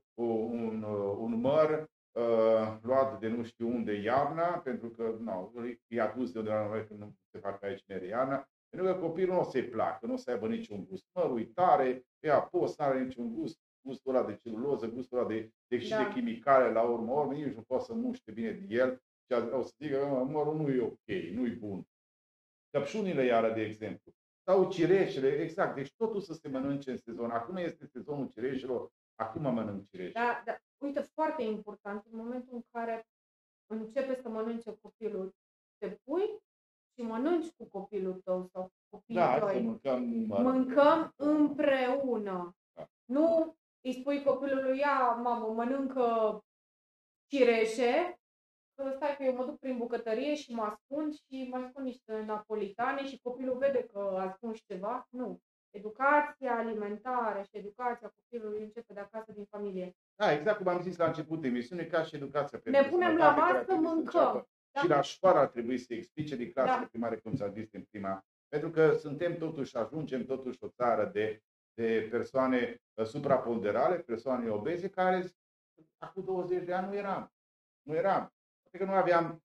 un măr luat de nu știu unde iarna, pentru că e adus de undeva că nu se fac aici mere iarna, pentru că copilul nu o să-i placă, nu o să aibă niciun gust. Mărul tare, pe apos, nu are niciun gust, gustul ăla de celuloză, gustul ăla de de chimicale la urmă, nici nu poate să muște bine de el și o să zică că mărul nu e ok, nu e bun. Căpșunile iară, de exemplu, sau cireșele, exact, deci totul să se mănânce în sezon. Acum este sezonul cireșelor, acum mănânc cireșe. Da, uite, foarte important, în momentul în care începe să mănânce copilul, te pui și mănânci cu copilul tău sau copiii tăi. Mâncăm împreună. Nu îi spui copilului, ia, mamă, mănâncă cireșe, stai că eu mă duc prin bucătărie și mă ascund și mai spun niște napolitane și copilul vede că ascunzi ceva. Nu. Educația alimentară și educația copilului începe de acasă, din familie. Da, exact cum am zis la început emisiune, ca și educația Ne punem la masă, mâncăm. Da. Și la școală ar trebui să explice din clasele primare, cum s-a zis în prima. Pentru că ajungem totuși o țară de persoane supraponderale, persoane obeze, care acum 20 de ani nu eram. Poate că nu aveam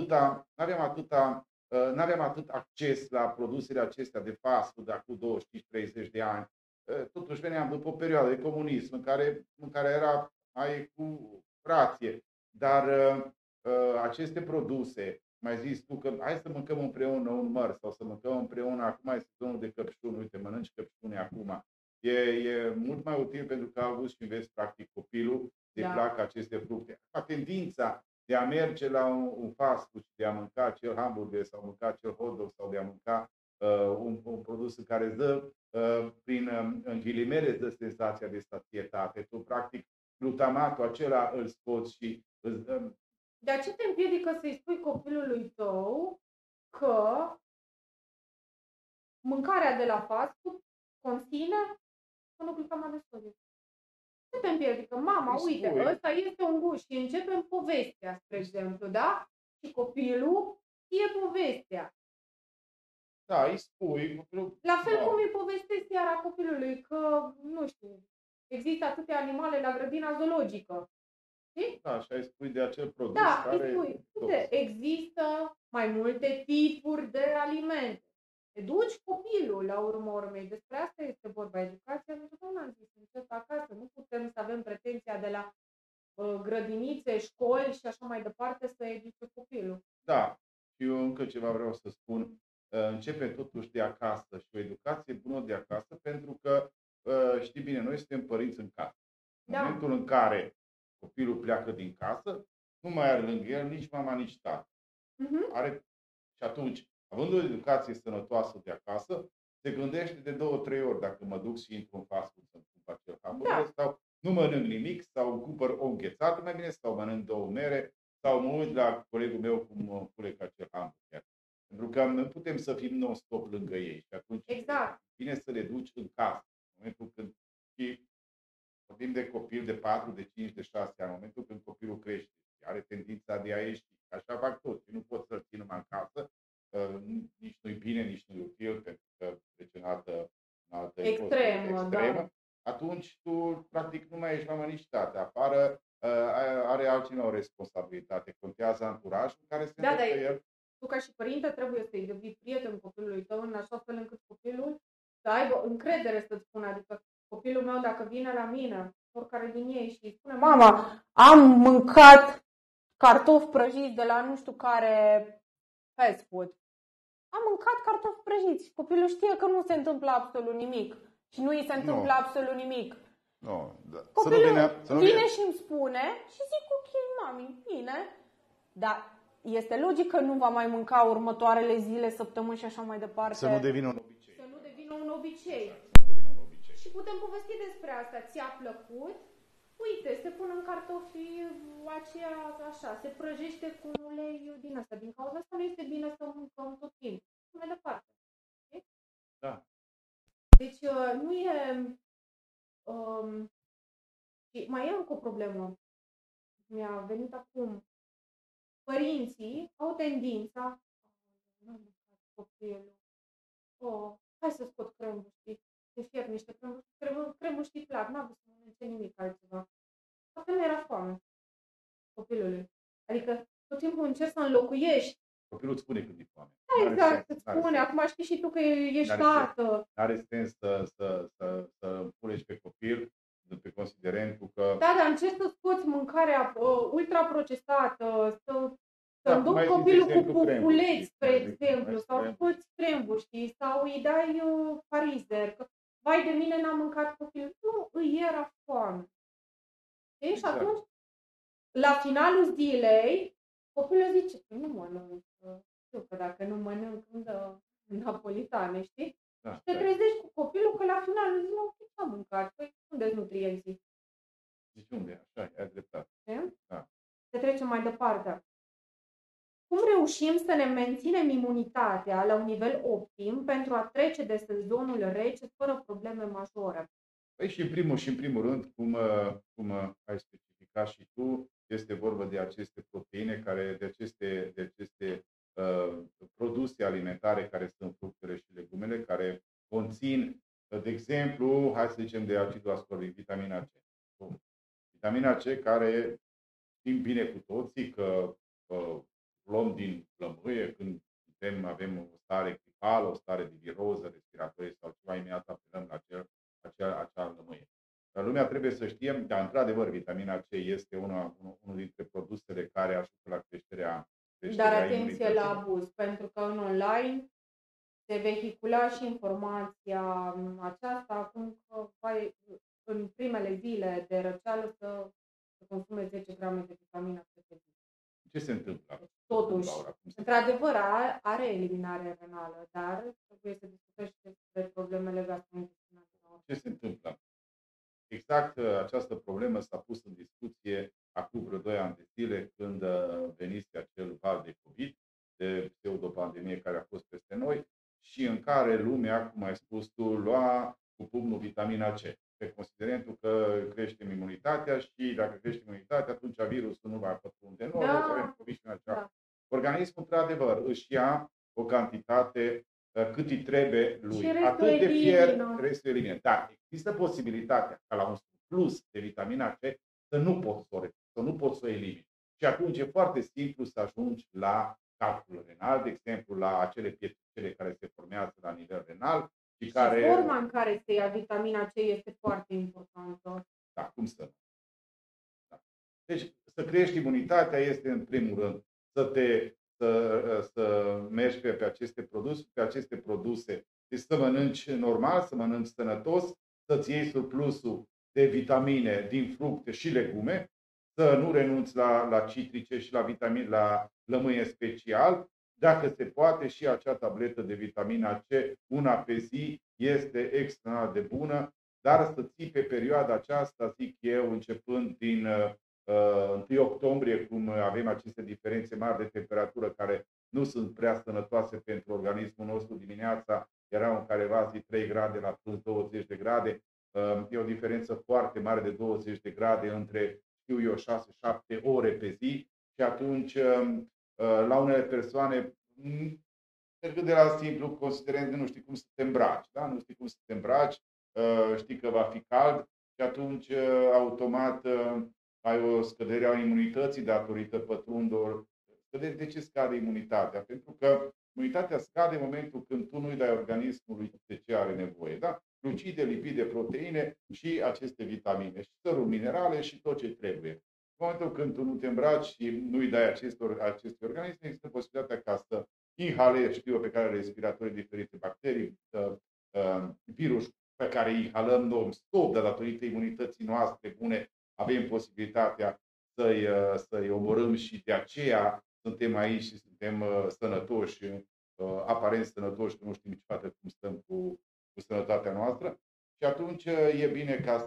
atât acces la produsele acestea de fast food de acum 25-30 de ani. Totuși veneam după o perioadă de comunism în care era mai cu rație. Dar aceste produse, mai zis tu că hai să mâncăm împreună un măr sau să mâncăm împreună, acum e sezonul de căpșuni, uite, mănânci căpșune acum. E mult mai util pentru că au și înveți practic copilul de plac aceste fructe. Tendința de a merge la un fast food, de a mânca acel hamburger sau mânca acel hot dog sau de a mânca un produs în care îți dă, în ghilimele, îți dă senzația de satietate. Tu, practic, glutamatul acela îl scoți și îți dă... Dar ce te împiedică să-i spui copilului tău că mâncarea de la fast food conține monoglutamate de sodiu? Ce te împiedică? Mama, uite, ăsta este un gust și începem povestea, spre exemplu, da? Și copilul știe povestea. Da, îi spui copilul... La fel cum îi povestesc iar copilului că, nu știu, există atâtea animale la grădina zoologică. Știi? Da, și îi spui de acel produs care... Da, îi spui, uite, există mai multe tipuri de alimente. Educi copilul, la urma urmei. Despre asta este vorba. Educația, nu am zis, încep acasă. Nu putem să avem pretenția de la grădinițe, școli și așa mai departe să educe copilul. Da. Și eu încă ceva vreau să spun. Începe totuși de acasă și o educație bună de acasă, pentru că, știi bine, noi suntem părinți în casă. În momentul în care copilul pleacă din casă, nu mai are lângă el nici mama, nici tată. Și atunci, având o educație sănătoasă de acasă, se gândește de 2-3 ori dacă mă duc și intru în fast food să-mi cumpăr acel hamburger sau nu mănânc nimic sau cumpăr o înghețată mai bine sau mănânc 2 mere sau mă uit la colegul meu cum culec acel hamburger. Pentru că nu putem să fim non-stop lângă ei și atunci bine să le duci în casă. În momentul când vorbim de copil de 4, de 5, de 6 ani, în momentul când copilul crește și are tendința de a ieși, așa fac toți, nu pot să-l țin numai în casă, nici nu-i bine, nici nu-i util, pentru că trece în altă extremă. Atunci tu practic nu mai ești mamă nici tată. Afară are altcineva o responsabilitate. Contează anturajul care se întâmplă el. Tu ca și părinte trebuie să-i devii prieten copilului tău în așa fel încât copilul să aibă încredere să-ți spună. Adică copilul meu dacă vine la mine, oricare din ei și îi spune: mama, am mâncat cartofi prăjiți de la nu știu care fast food. Am mâncat cartofi prăjiți. Copilul știe că nu se întâmplă absolut nimic. Și nu îi se întâmplă absolut nimic. Copilul vine și îmi spune și zic: ok, mami, bine. Dar este logic că nu va mai mânca următoarele zile, săptămâni și așa mai departe. Să nu devină un obicei. Să nu devină un obicei. Și putem povesti despre asta. Ți-a plăcut? Uite, se pun în cartofi aceea așa, se prăjește cu un ulei din asta. Din cauza asta nu este bine să mâncăm tot timpul. Mai departe. Da. Deci nu e... și mai e încă o problemă. Mi-a venit acum. Părinții au tendința... copilul. Hai să scot crembuștii. Să fier niște crembuștii. Crembuștii plac. N-a vrut să mănânce nimic altceva. Poate nu era foame copilului. Adică tot timpul încerci să înlocuiești. Copilul îți spune când e foame. Da, exact, îți spune. Acum știi și tu că ești tată. N-are sens să punești pe copil pe considerentul că... Da, dar încerci să scoți mâncarea ultraprocesată, să duc copilul cu pufuleți, spre exemplu, sau scoți cremburi, știi, sau îi dai parizer, că vai de mine n-am mâncat copilul. Nu, îi era foame. Știi? Și atunci, la finalul zilei, copilul zice: nu mănânc. Știu că dacă nu mănânc, îmi dă napolitane, știi? Da, și te trezești cu copilul că la finalul zilei nu am mâncat. Păi unde-s nutrienții? Zici unde? Așa, ai dreptate. Da. Se trece mai departe. Cum reușim să ne menținem imunitatea la un nivel optim pentru a trece de sezonul rece fără probleme majore? Păi și în primul rând, cum ai specificat și tu, este vorba de aceste proteine, de aceste produse alimentare care sunt fructele și legumele, care conțin, de exemplu, hai să zicem de acidul ascorbic, vitamina C. Bun. Vitamina C care știm bine cu toții că luăm din lămâie când avem o stare gripală, o stare de viroză respiratorie sau ceva, imediat apelăm la acea lămâie. Dar lumea trebuie să știe că, într-adevăr, vitamina C este unul dintre produsele care ajută la creșterea Dar atenție imunității. la abuz, pentru că în online se vehicula și informația aceasta acum că în primele zile de răceală să consume 10 grame de vitamina C pe zi. Ce se întâmplă? Totuși, într-adevăr, are eliminare renală, dar trebuie să discutăm și despre problemele gastrointestinale. Ce se întâmplă? Exact această problemă s-a pus în discuție acum vreo 2 ani de zile, când venise acel val de COVID, de pseudopandemie care a fost peste noi și în care lumea, cum ai spus tu, lua cu pumnul vitamina C, pe considerentul că crește imunitatea și dacă crește imunitatea, atunci virusul nu va pătrunde noi, să avem COVID și în acea. Da. Organismul, într-adevăr, își ia o cantitate cât îi trebuie lui. Atât de fier, restul elimină. Dar există posibilitatea ca la un plus de vitamina C să nu poți să o elimini. Și atunci e foarte simplu să ajungi la calcul renal, de exemplu, la acele pietrele care se formează la nivel renal. Și forma în care se ia vitamina C este foarte importantă. Da, cum să nu? Da. Deci, să crești imunitatea este, în primul rând, să mergi pe aceste produse, deci să mănânci normal, să mănânci sănătos, să-ți iei surplusul de vitamine din fructe și legume, să nu renunți la citrice și la lămâie special. Dacă se poate, și acea tabletă de vitamina C, una pe zi, este extraordinar de bună, dar să ții pe perioada aceasta, zic eu, începând din 1 octombrie, cum avem aceste diferențe mari de temperatură care nu sunt prea sănătoase pentru organismul nostru. Dimineața erau în careva zi 3 grade, la prânz 20 de grade. E o diferență foarte mare de 20 de grade între, 6-7 ore pe zi și atunci la unele persoane, mergând de la simplu considerent că nu știi cum să te îmbraci, da? Nu știi cum să te îmbraci, știi că va fi cald și atunci automat ai o scădere a imunității datorită pătrundor. De ce scade imunitatea? Pentru că imunitatea scade în momentul când tu nu-i dai organismului de ce are nevoie. Da? Glucide, lipide, proteine și aceste vitamine, și săruri minerale și tot ce trebuie. În momentul când tu nu te îmbraci și nu-i dai aceste organisme, există posibilitatea ca să inhalezi, pe care respiratorii diferite bacterii, virus pe care îi inhalăm non-stop, datorită imunității noastre bune, avem posibilitatea să-i omorâm și de aceea suntem aici și suntem sănătoși, aparent sănătoși, că nu știm niciodată cum stăm cu sănătatea noastră. Și atunci e bine ca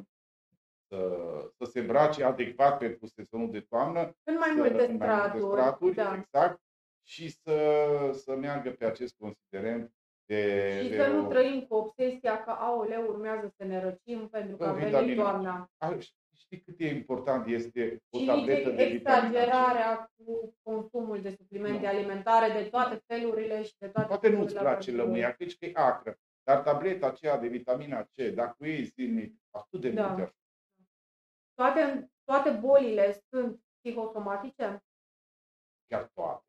să se îmbrace adecvat pentru sezonul de toamnă. În mai multe straturi, da. Exact. Și să meargă pe acest considerent. Și să nu trăim cu obsesia că, aoleu, urmează să ne răcim pentru că a venit toamna. Știi cât de important este o tabletă de vitamina C? Exagerarea cu consumul de suplimente alimentare de toate felurile și de toate. Poate nu-ți place lămâia, crezi că e acră, dar tableta aceea de vitamina C, dacă o iei zilnic, atât de mult. Toate bolile sunt psihosomatice? Chiar toate.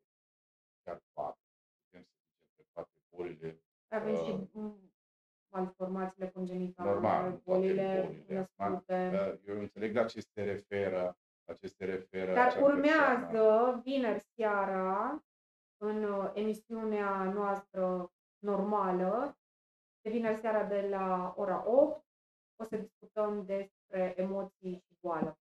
Putem să zicem că toate bolile. Avem și malformațiile congenitale, normal, bolile născute. Eu înțeleg la ce se referă. Dar urmează vineri seara, în emisiunea noastră normală, de vineri seara de la ora 8, o să discutăm despre emoții și boală.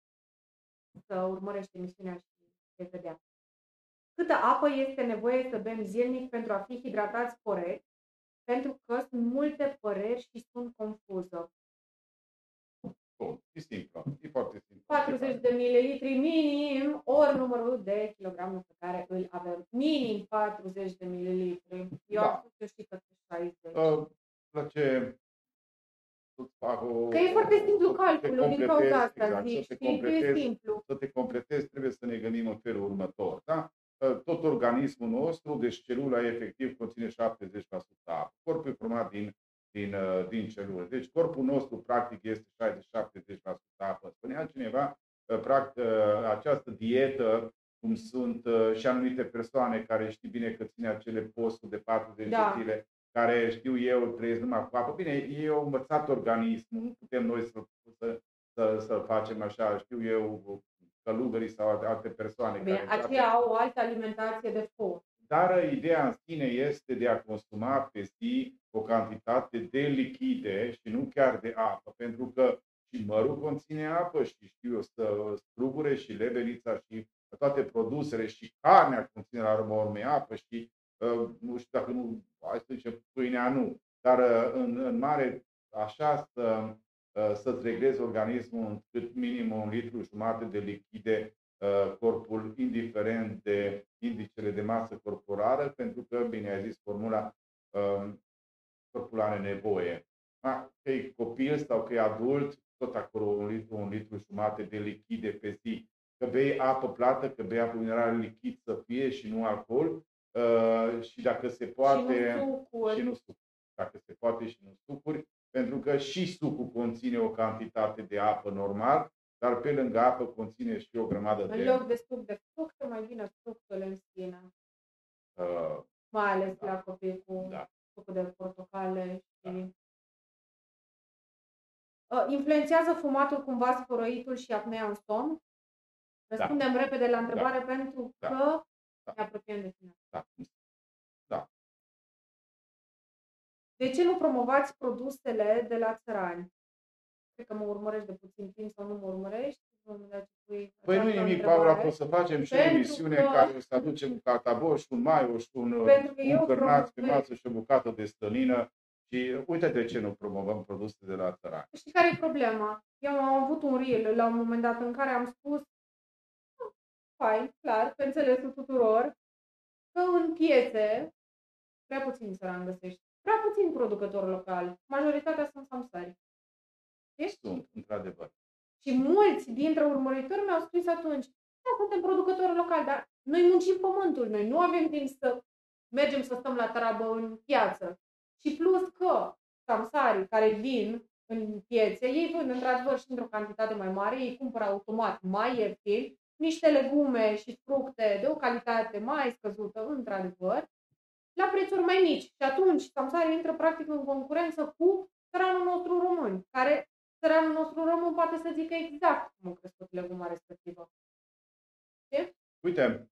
Să urmărești emisiunea și vei vedea. Câtă apă este nevoie să bem zilnic pentru a fi hidratați corect? Pentru că sunt multe păreri și sunt confuză. Bun, e simplu, e foarte simplu. 40 de mililitri minim, ori numărul de kilograme pe care îl avem. Minim 40 de mililitri. Eu am spus, eu știu că 60. Place să-ți fac o... Că e foarte simplu calculul din cauza asta, exact, zici, știi că e simplu. Să te completezi, trebuie să ne gândim în felul următor, da? Tot organismul nostru, deci celula efectiv conține 70% apă. Corpul e format din celule. Deci corpul nostru practic este 60-70% apă. Spunea cineva, practic, această dietă, cum sunt și anumite persoane care știi bine că ține acele posturi de 40 de zile, care știu eu trăiesc numai cu apă. Bine, e un învățat organism, nu putem noi să facem așa, știu eu, călugării sau alte persoane. Bine, aceia au o altă alimentație de foc. Dar ideea în sine este de a consuma pe zi o cantitate de lichide și nu chiar de apă, pentru că și mărul conține apă și știu eu, strugure și lebenița și toate produsele și carnea conține la urmă urmei apă și nu știu dacă nu, hai să zicem, pâinea nu, dar în mare așa să-ți reglezi organismul încât minim 1,5 litri de lichide corpul, indiferent de indicele de masă corporală, pentru că, bine ai zis formula, corpul are nevoie. Că e copil sau că e adult, tot acolo 1,5 litri de lichide pe zi. Că bei apă plată, că bei apă minerală lichid să fie și nu alcool. Și dacă se poate, și nu sucuri. Dacă se poate și nu sucuri, pentru că și sucul conține o cantitate de apă normal, dar pe lângă apă conține și o grămadă de... În loc de suc de fructe, mai bine fructul în sine. Mai ales la copii cu sucul de portocale și... Influențează fumatul cumva sporoitul și apnea în somn? Răspundem repede la întrebare pentru că ne apropiem de final. Da. De ce nu promovați produsele de la țărani? Cred că mă urmărești de puțin timp sau nu mă urmărești. Păi nu e nimic, Paula, o să facem și o emisiune în care o să aducem un cartaboș, un maioș, un cârnaț pe masă și o bucată de stălină. Și uite de ce nu promovăm produse de la țărani. Știi care e problema? Eu am avut un reel la un moment dat în care am spus fain, clar, pe înțelesul tuturor, că în piețe prea puțin țăran găsești. Prea puțin producători locali. Majoritatea sunt samsari. Sunt, într-adevăr. Și mulți dintre urmăritori mi-au scris atunci, da, suntem producători locali, dar noi muncim pământul, noi nu avem timp să mergem să stăm la treabă în piață. Și plus că samsarii care vin în piețe, ei vând într-adevăr și într-o cantitate mai mare, ei cumpără automat mai ieftin, niște legume și fructe de o calitate mai scăzută, într-adevăr, la prețuri mai mici. Și atunci samsarii intră practic în concurență cu țăranul nostru român, care țăranul nostru român poate să zică exact cum a crescut leguma respectivă. Ce? Uite,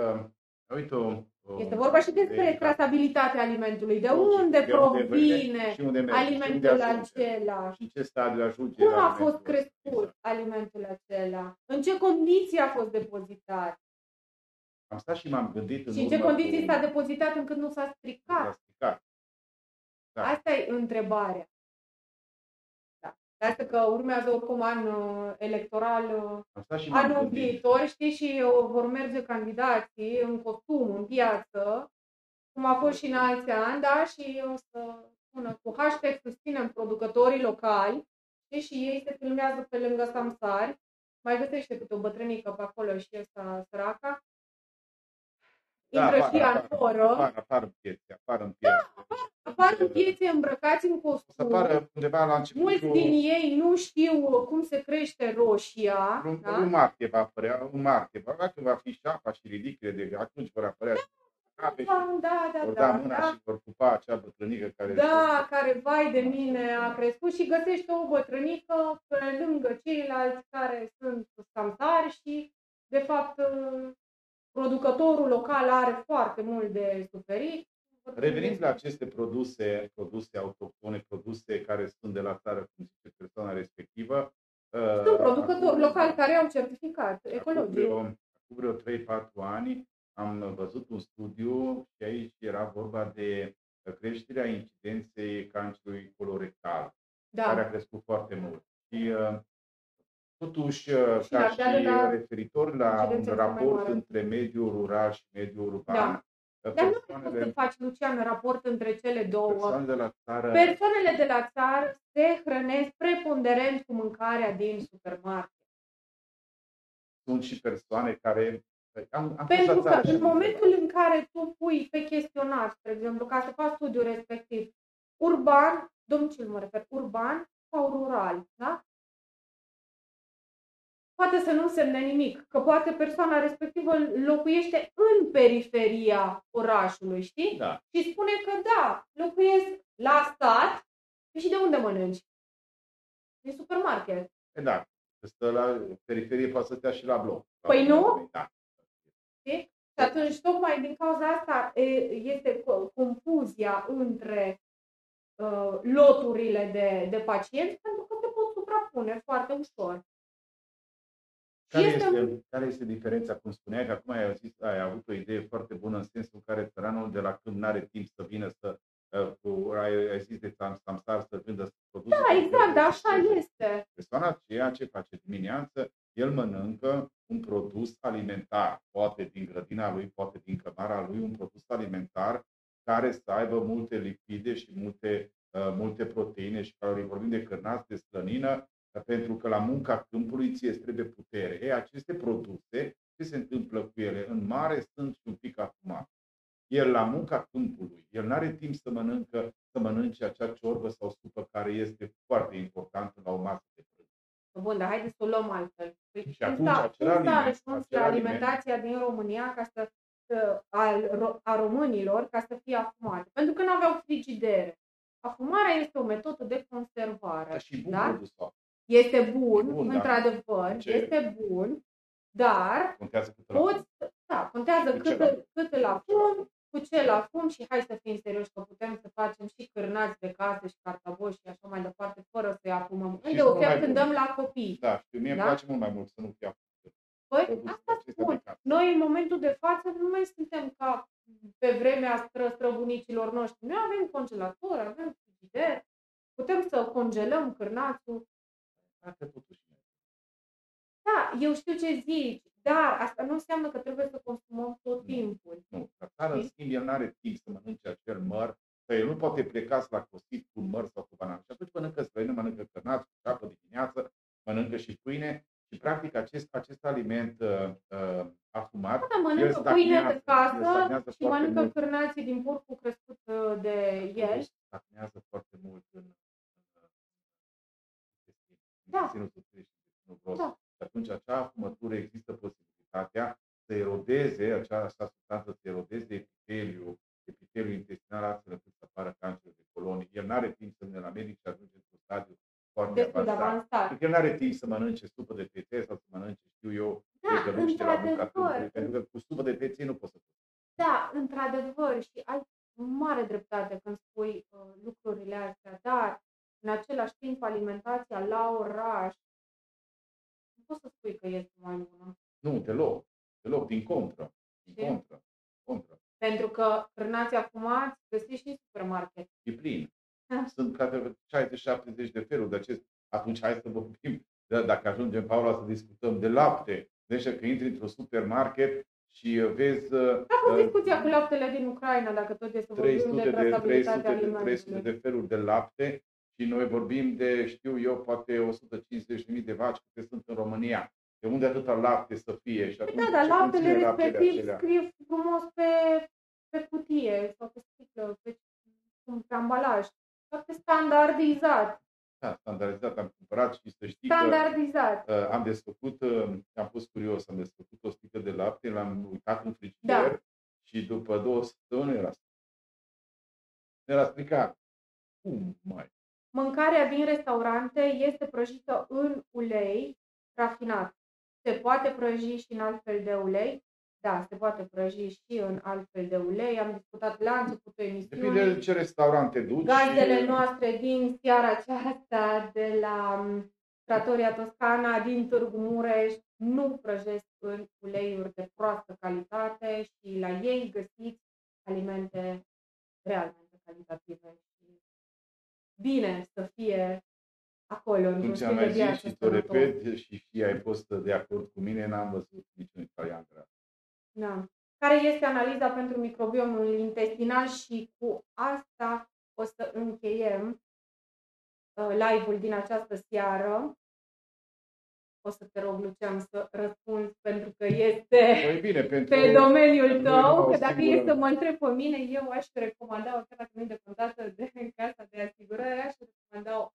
este vorba și despre trasabilitatea alimentului. De unde provine alimentul acela? Și în ce stadiu ajunge? Cum a fost crescut alimentul acela? În ce condiții a fost depozitat? Am stat și m-am gândit și în ce condiții s-a depozitat încât nu s-a stricat? Da. Asta e întrebarea. Asta că urmează oricum an electoral anul viitor, știi, și vor merge candidații în costum, în piață, cum a fost și în alți ani, da, și o să spună cu hashtag susținem producătorii locali, știi, și ei se filmează pe lângă samsari, mai găsește câte o bătrânică pe acolo și ăsta săraca. Intră și anforă. Apar în piețe, apar în piețe îmbrăcați în costum. Să apară undeva la început. Mulți din ei nu știu cum se crește roșia. În martie va apărea, când va fi șapa și ridicile de atunci vor apărea cape și vor da mâna și vor pupa acea bătrânică care... care, vai de mine, a crescut și găsește o bătrânică pe lângă ceilalți care sunt samsari și, de fapt, producătorul local are foarte mult de suferit. Revenind la aceste produse autohtone, produse care sunt de la țară, cum zice persoana respectivă. Sunt producători locali care au certificat ecologic. Acum vreo 3-4 ani am văzut un studiu și aici era vorba de creșterea incidenței cancerului colorectal, care a crescut foarte mult. Și Totuși, Și ca și Ardealul, da, referitor la un incidența este mai raport mare. între mediul rural și mediul urban, Da. Dar nu poți să faci, Lucian, raport între cele două. persoanele de la țară Persoanele de la țară se hrănesc preponderent cu mâncarea din supermarket. sunt și persoane care... Am fost Pentru la că țară și în am momentul în care tu pui pe chestionar, spre exemplu, ca să faci studiul respectiv, urban, domnul mă refer, urban sau rural, da? Poate să nu însemne nimic, că poate persoana respectivă locuiește în periferia orașului, știi? Da. Și spune că da, locuiesc la stat, și de unde mănânci? Din supermarket. Da, stă la periferie, poate să stea și la bloc. Păi nu? Da. Și atunci, tocmai din cauza asta, este confuzia între loturile de pacienți, pentru că te pot suprapune foarte ușor. Care este diferența? Cum spuneai, că acum ai avut o idee foarte bună în sensul în care țăranul de la când nu are timp să vină ai zis de samsar să vândă produse. Da, exact, așa este. Persoana aceea ce face dimineață, el mănâncă un produs alimentar, poate din grădina lui, poate din cămara lui, un produs alimentar care să aibă multe lipide și multe proteine și calorii. Vorbim de cârnați, de slănină, pentru că la munca câmpului ție îți trebuie putere. Aceste produse, ce se întâmplă cu ele? În mare sunt și un pic afumate. El la munca câmpului, el nu are timp să mănânce acea ciorbă sau supă care este foarte importantă la o masă de prânz. Bun, dar haideți să o luăm altfel. Și atunci s-a ajuns la alimentația din România a românilor ca să fie afumate? Pentru că nu aveau frigidere. Afumarea este o metodă de conservare. Și bun da? produs. Este bun, Da. într-adevăr, este bun, dar contează cât îl afum, cu ce îl afum și hai să fim serioși că putem să facem și cârnați de casă și cartaboși și așa mai departe, fără să-i afumăm. Îndeosebi când dăm la copii. Da, și mie îmi place mult mai mult să nu fie afumată. Păi, asta spun. Noi, în momentul de față, nu mai suntem ca pe vremea străbunicilor noștri. Noi avem congelator, avem frigider, putem să congelăm cârnațul. Da, eu știu ce zici, dar asta nu înseamnă că trebuie să consumăm tot timpul. Nu, la țară, în schimb, el nu are timp să mănânce acel măr, că el nu poate pleca la cosit cu măr sau cu banană. Și atunci mănâncă slăină, mănâncă cărnați, cu ceapă dimineață, mănâncă și pâine și, practic, acest aliment afumat, mănâncă pâine de casă și mănâncă cârnații din porcul crescut de el. Stagnează foarte mult în Da. Și atunci acea afumătură există posibilitatea să erodeze, acea substanță să erodeze epiteliul intestinal astfel încât să apară cancer de colon. El nu are timp să vină la medic și ajunge într-un stadiu foarte avansat. Pentru că el nu are timp să mănânce supă de tete sau să mănânce, știu eu, găluși de la munca câmpului, pentru că cu supă de tete nu poți să faci. Da, într-adevăr, și ai mare dreptate când spui lucrurile astea, dar în același timp alimentația la oraș nu poți să spui că este mai bună. Nu, deloc, din contră. Pentru că cârnații afumați găsiți și în supermarket. E plin. Sunt cade 60-70 de feluri. Atunci hai să vorbim, dacă ajungem, Paula, să discutăm de lapte. Deci că intri într-un supermarket și vezi... A fost discuția cu laptele din Ucraina, dacă tot este vorbim de trasabilitatea alimentului. 300 de feluri de lapte și noi vorbim de, știu eu, poate 150.000 de vaci care sunt în România. De unde atâta lapte să fie? Și atunci, dar laptele respectiv scrie frumos pe cutie sau pe sticlă, pe ambalaj. Foarte standardizat. Da, standardizat. Am cumpărat și să știi standardizat. Că am fost curios, am desfăcut o sticlă de lapte, l-am uitat în frigider și după 2 săptămâni era stricat. Mâncarea din restaurante este prăjită în ulei rafinat. Se poate prăji și în altfel de ulei? Da, se poate prăji și în altfel de ulei. Am discutat la începutul emisiunii. Depinde de ce restaurant te duci. Gazdele noastre din seara aceasta de la Trattoria Toscana din Târgu Mureș nu prăjesc în uleiuri de proastă calitate și la ei găsiți alimente realmente calitative și bine să fie acolo, într-un Atunci stil mai de zis viață și te sănătos. repet și ai fost de acord cu mine, n-am văzut niciun variantă. Da. Care este analiza pentru microbiomul intestinal și cu asta o să încheiem live-ul din această seară. O să te rog, Lucian, să răspunzi pentru că este Păi bine, pe domeniul tău, că o dacă singură- e să mă întreb pe mine, eu aș recomanda, chiar dacă nu e decontată de casa de asigurare, aș recomanda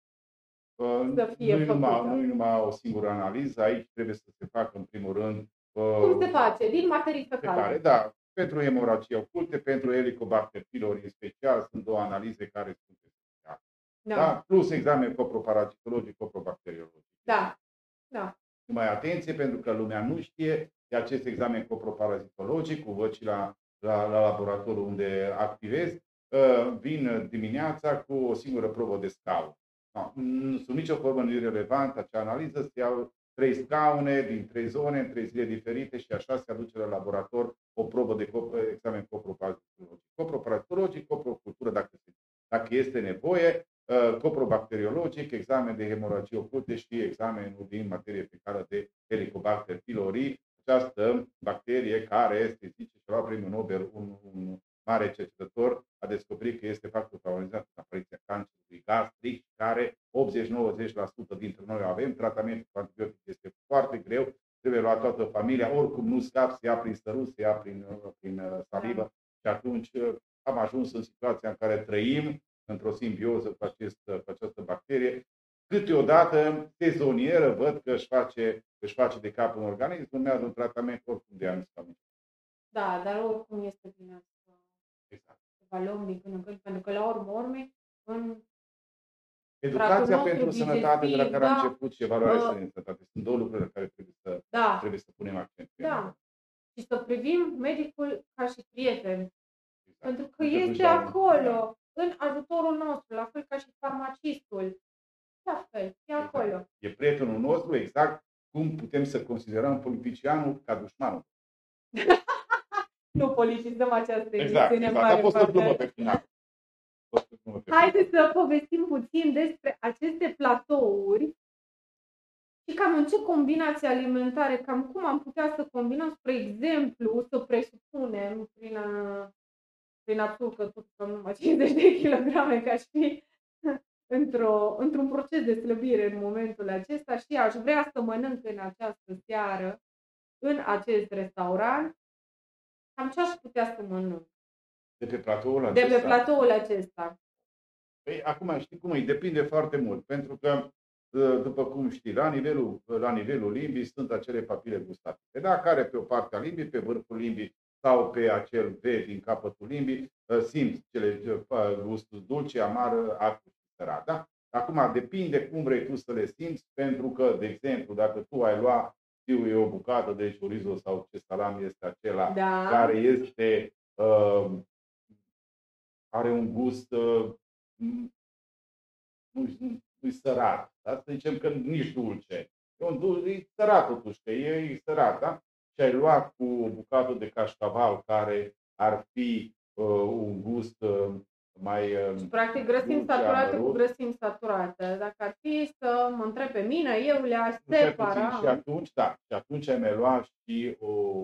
să fie nu făcută. nu numai o singură analiză, aici trebuie să se facă în primul rând Cum se face? Din materii fecale. fecale, da. Pentru hemoragie oculte, pentru Helicobacter pylori în special, sunt două analize care sunt esențiale. Da? Plus examen coproparasitologic, coprobacteriologic. Da. Numai atenție, pentru că lumea nu știe de acest examen coproparasitologic, cu văd și la laboratorul unde activez, vin dimineața cu o singură probă de scaun. Nu sunt nicio formă irelevantă acea analiză, se iau 3 scaune din 3 zone, în 3 zile diferite și așa se aduce la laborator o probă de examen coproparasitologic. Coproparasitologic, coprocultură dacă este nevoie, coprobacteriologic, examen de hemoragie oculte și examenul din materie fecală de Helicobacter pylori, această bacterie care este, zice, și-a luat premiul Nobel, un mare cercetător a descoperit că este factor favorizat în apariția cancerului gastric, care 80-90% dintre noi avem. Tratamentul cu antibiotic este foarte greu, trebuie luat toată familia, oricum nu scap, se ia prin sărut, se ia prin salivă și atunci am ajuns în situația în care trăim într-o simbioză cu această bacterie. Câteodată, sezonieră, văd că își face de cap un organism, urmează un tratament oricum de ani sau. Da, dar oricum este bine Exact. să luăm din când în când, pentru că la urmă urmei, în educația pentru sănătate de la care da, am început și evaluarea sănătate. Sunt două lucruri la care trebuie să punem accent. Da. Și să privim medicul ca și prieten. Exact. Pentru că este acolo, în ajutorul nostru, la fel ca și farmacistul. La fel, e acolo. E prietenul nostru, exact cum putem să considerăm politicianul ca dușmanul. Nu politizăm această exact. A fost o glumă pe final. Haideți să povestim puțin despre aceste platouri și cam în ce combinații alimentare, cam cum am putea să combinăm, spre exemplu, să presupunem prin absurd că tot numai 50 de kilograme, că aș fi într-un proces de slăbire în momentul acesta și aș vrea să mănânc în această seară, în acest restaurant, cam ce aș putea să mănânc? De pe platoul acesta. Păi, acum știi cum e, depinde foarte mult, pentru că, după cum știi, la nivelul limbii sunt acele papile gustative, da? Care pe o parte a limbii, pe vârful limbii sau pe acel V din capătul limbii, simți cele gustul dulce, amar, acru și sărat, da? Acum depinde cum vrei tu să le simți, pentru că, de exemplu, dacă tu ai lua, știu eu, o bucată de chorizo sau ce salam este acela, care este are un gust nu-i sărat. Da? Să zicem că nici dulce. E sărat totuși, că e sărat, da? Și ai luat cu o bucată de cașcaval care ar fi un gust mai practic grăsimi saturate cu grăsimi saturate. Dacă ar fi să mă întreb pe mine, eu le-aș separa. Și atunci, da. Și atunci ai mai luat și o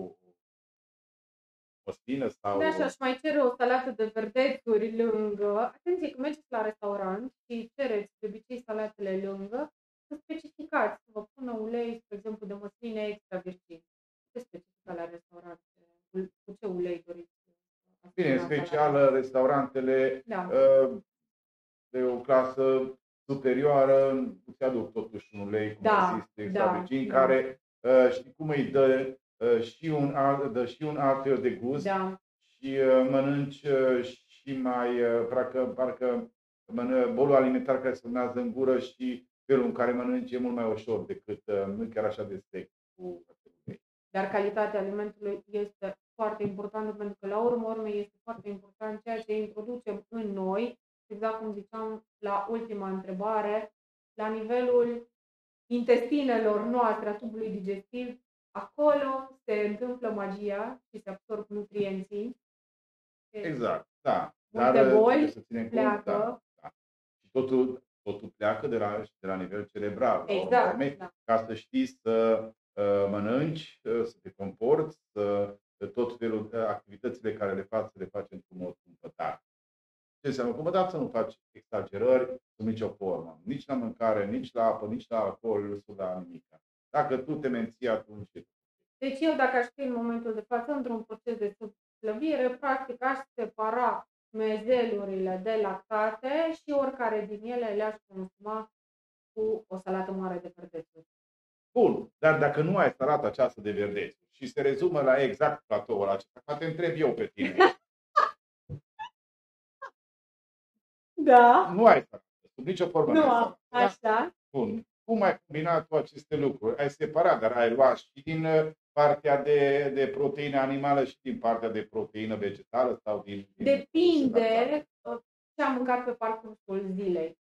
spină sau... Da, și aș mai cere o salată de verdețuri lângă. Atenție, când mergeți la restaurant și cereți de obicei salatele lângă, să specificați, să vă pună ulei, spre exemplu, de măsline extra virgin. Ce specifica la restaurant? Cu ce ulei doriți? Bine, în special restaurantele de o clasă superioară îți aduc totuși un ulei cum extra virgin, care știi cum îi dă și un alt fel de gust și mănânci și mai parcă bolul alimentar care se urmează în gură și felul în care mănânci e mult mai ușor decât nu chiar așa de sec. Dar calitatea alimentului este foarte importantă, pentru că la urmă este foarte important ceea ce introducem în noi, exact cum ziceam la ultima întrebare, la nivelul intestinelor noastre, a tubului digestiv. Acolo se întâmplă magia și se absorb nutrienții. Exact, da. Multe boli să ținem cont, da. Și totul pleacă de la nivel cerebral. Exact, da. Ca să știi să mănânci, să te comporți, tot felul de activitățile care le faci într-un mod cumpătat. Ce înseamnă cumpătat? Să nu faci exagerări sub nicio formă. Nici la mâncare, nici la apă, nici la alcool, la nimic. Dacă tu te menții, atunci... Deci eu, dacă aș fi în momentul de față într-un proces de slăbire, practic aș separa mezelurile de lactate și oricare din ele le-aș consuma cu o salată mare de verdețuri. Bun, dar dacă nu ai salata aceasta de verdețuri și se rezumă la exact platoul acesta, poate întreb eu pe tine. Da. Nu ai salată, sub nicio formă. Nu am, așa. Bun. Cum ai combinat tu aceste lucruri? Ai separat, dar ai luat și din partea de proteină animală și din partea de proteină vegetală? Sau din Depinde ce am mâncat pe parcursul zilei.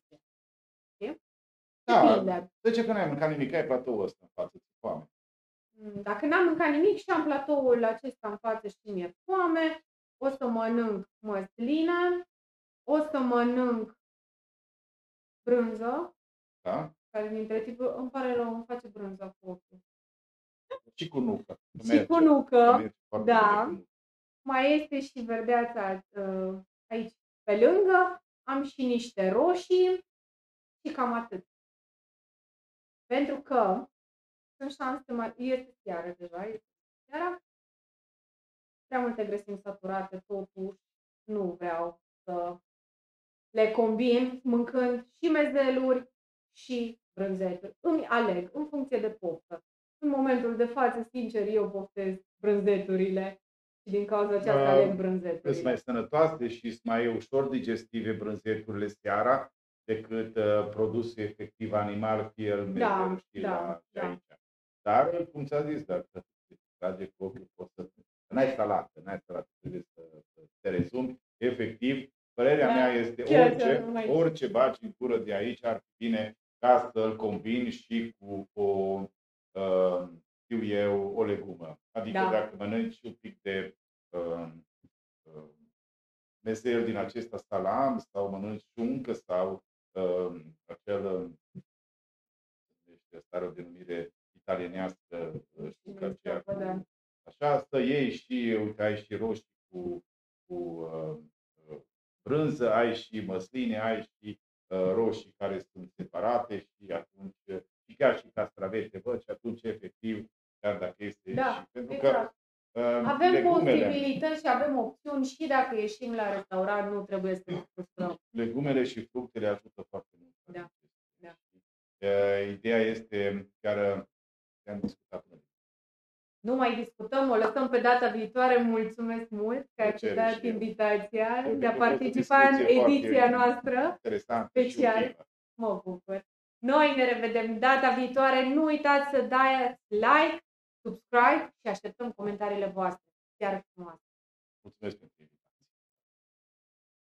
Da, Depinde. de ce că n-ai mâncat nimic? Ai platoul ăsta în față, ți foame. Dacă n-am mâncat nimic și am platoul acesta în față și mi-e foame, o să mănânc măsline, o să mănânc brânză, Da? care dintre tipuri, îmi pare rău, îmi face brânză cu ochiul. Și cu nucă. Și cu nucă, da. Bine. Mai este și verdeața aici pe lângă, am și niște roșii și cam atât. Pentru că sunt șanse mai... Este seară deja, este seara. Prea multe grăsimi saturate, totuși nu vreau să le combin mâncând și mezeluri și brânzeturi. Îmi aleg în funcție de poftă. În momentul de față, sincer, eu poftez brânzeturile și din cauza aceasta aleg brânzeturile. Sunt mai sănătoase și sunt mai ușor digestive brânzeturile seara decât produsul efectiv animal, fie el mezeu, da. aici. Dar, cum ți-a zis, dacă te trage cu ochiul, poți să... N-ai salată, trebuie să te rezumi. Efectiv, părerea mea este orice bagi în cură de aici ar fi bine ca să-l combini și cu o legumă. Adică dacă mănânci un pic de mesel din acesta salam sau mănânci șuncă sau acel are o denumire italienească, șuncă aceea cu, așa, să iei și, uite, ai și roșii cu brânză, ai și măsline, ai și roșii care sunt separate și atunci, și chiar și castravete, și atunci efectiv, chiar dacă este și pentru că avem posibilități și avem opțiuni și dacă ieșim la restaurant, nu trebuie să ne frustrăm. Legumele și fructele ajută foarte mult. Da. Ideea este, chiar am discutat până. Nu mai discutăm, o lăsăm pe data viitoare. Mulțumesc mult că ai acceptat invitația de a participa în ediția noastră special. Mă bucur. Noi ne revedem data viitoare. Nu uitați să dați like, subscribe și așteptăm comentariile voastre. Chiar frumoase. Mulțumesc pentru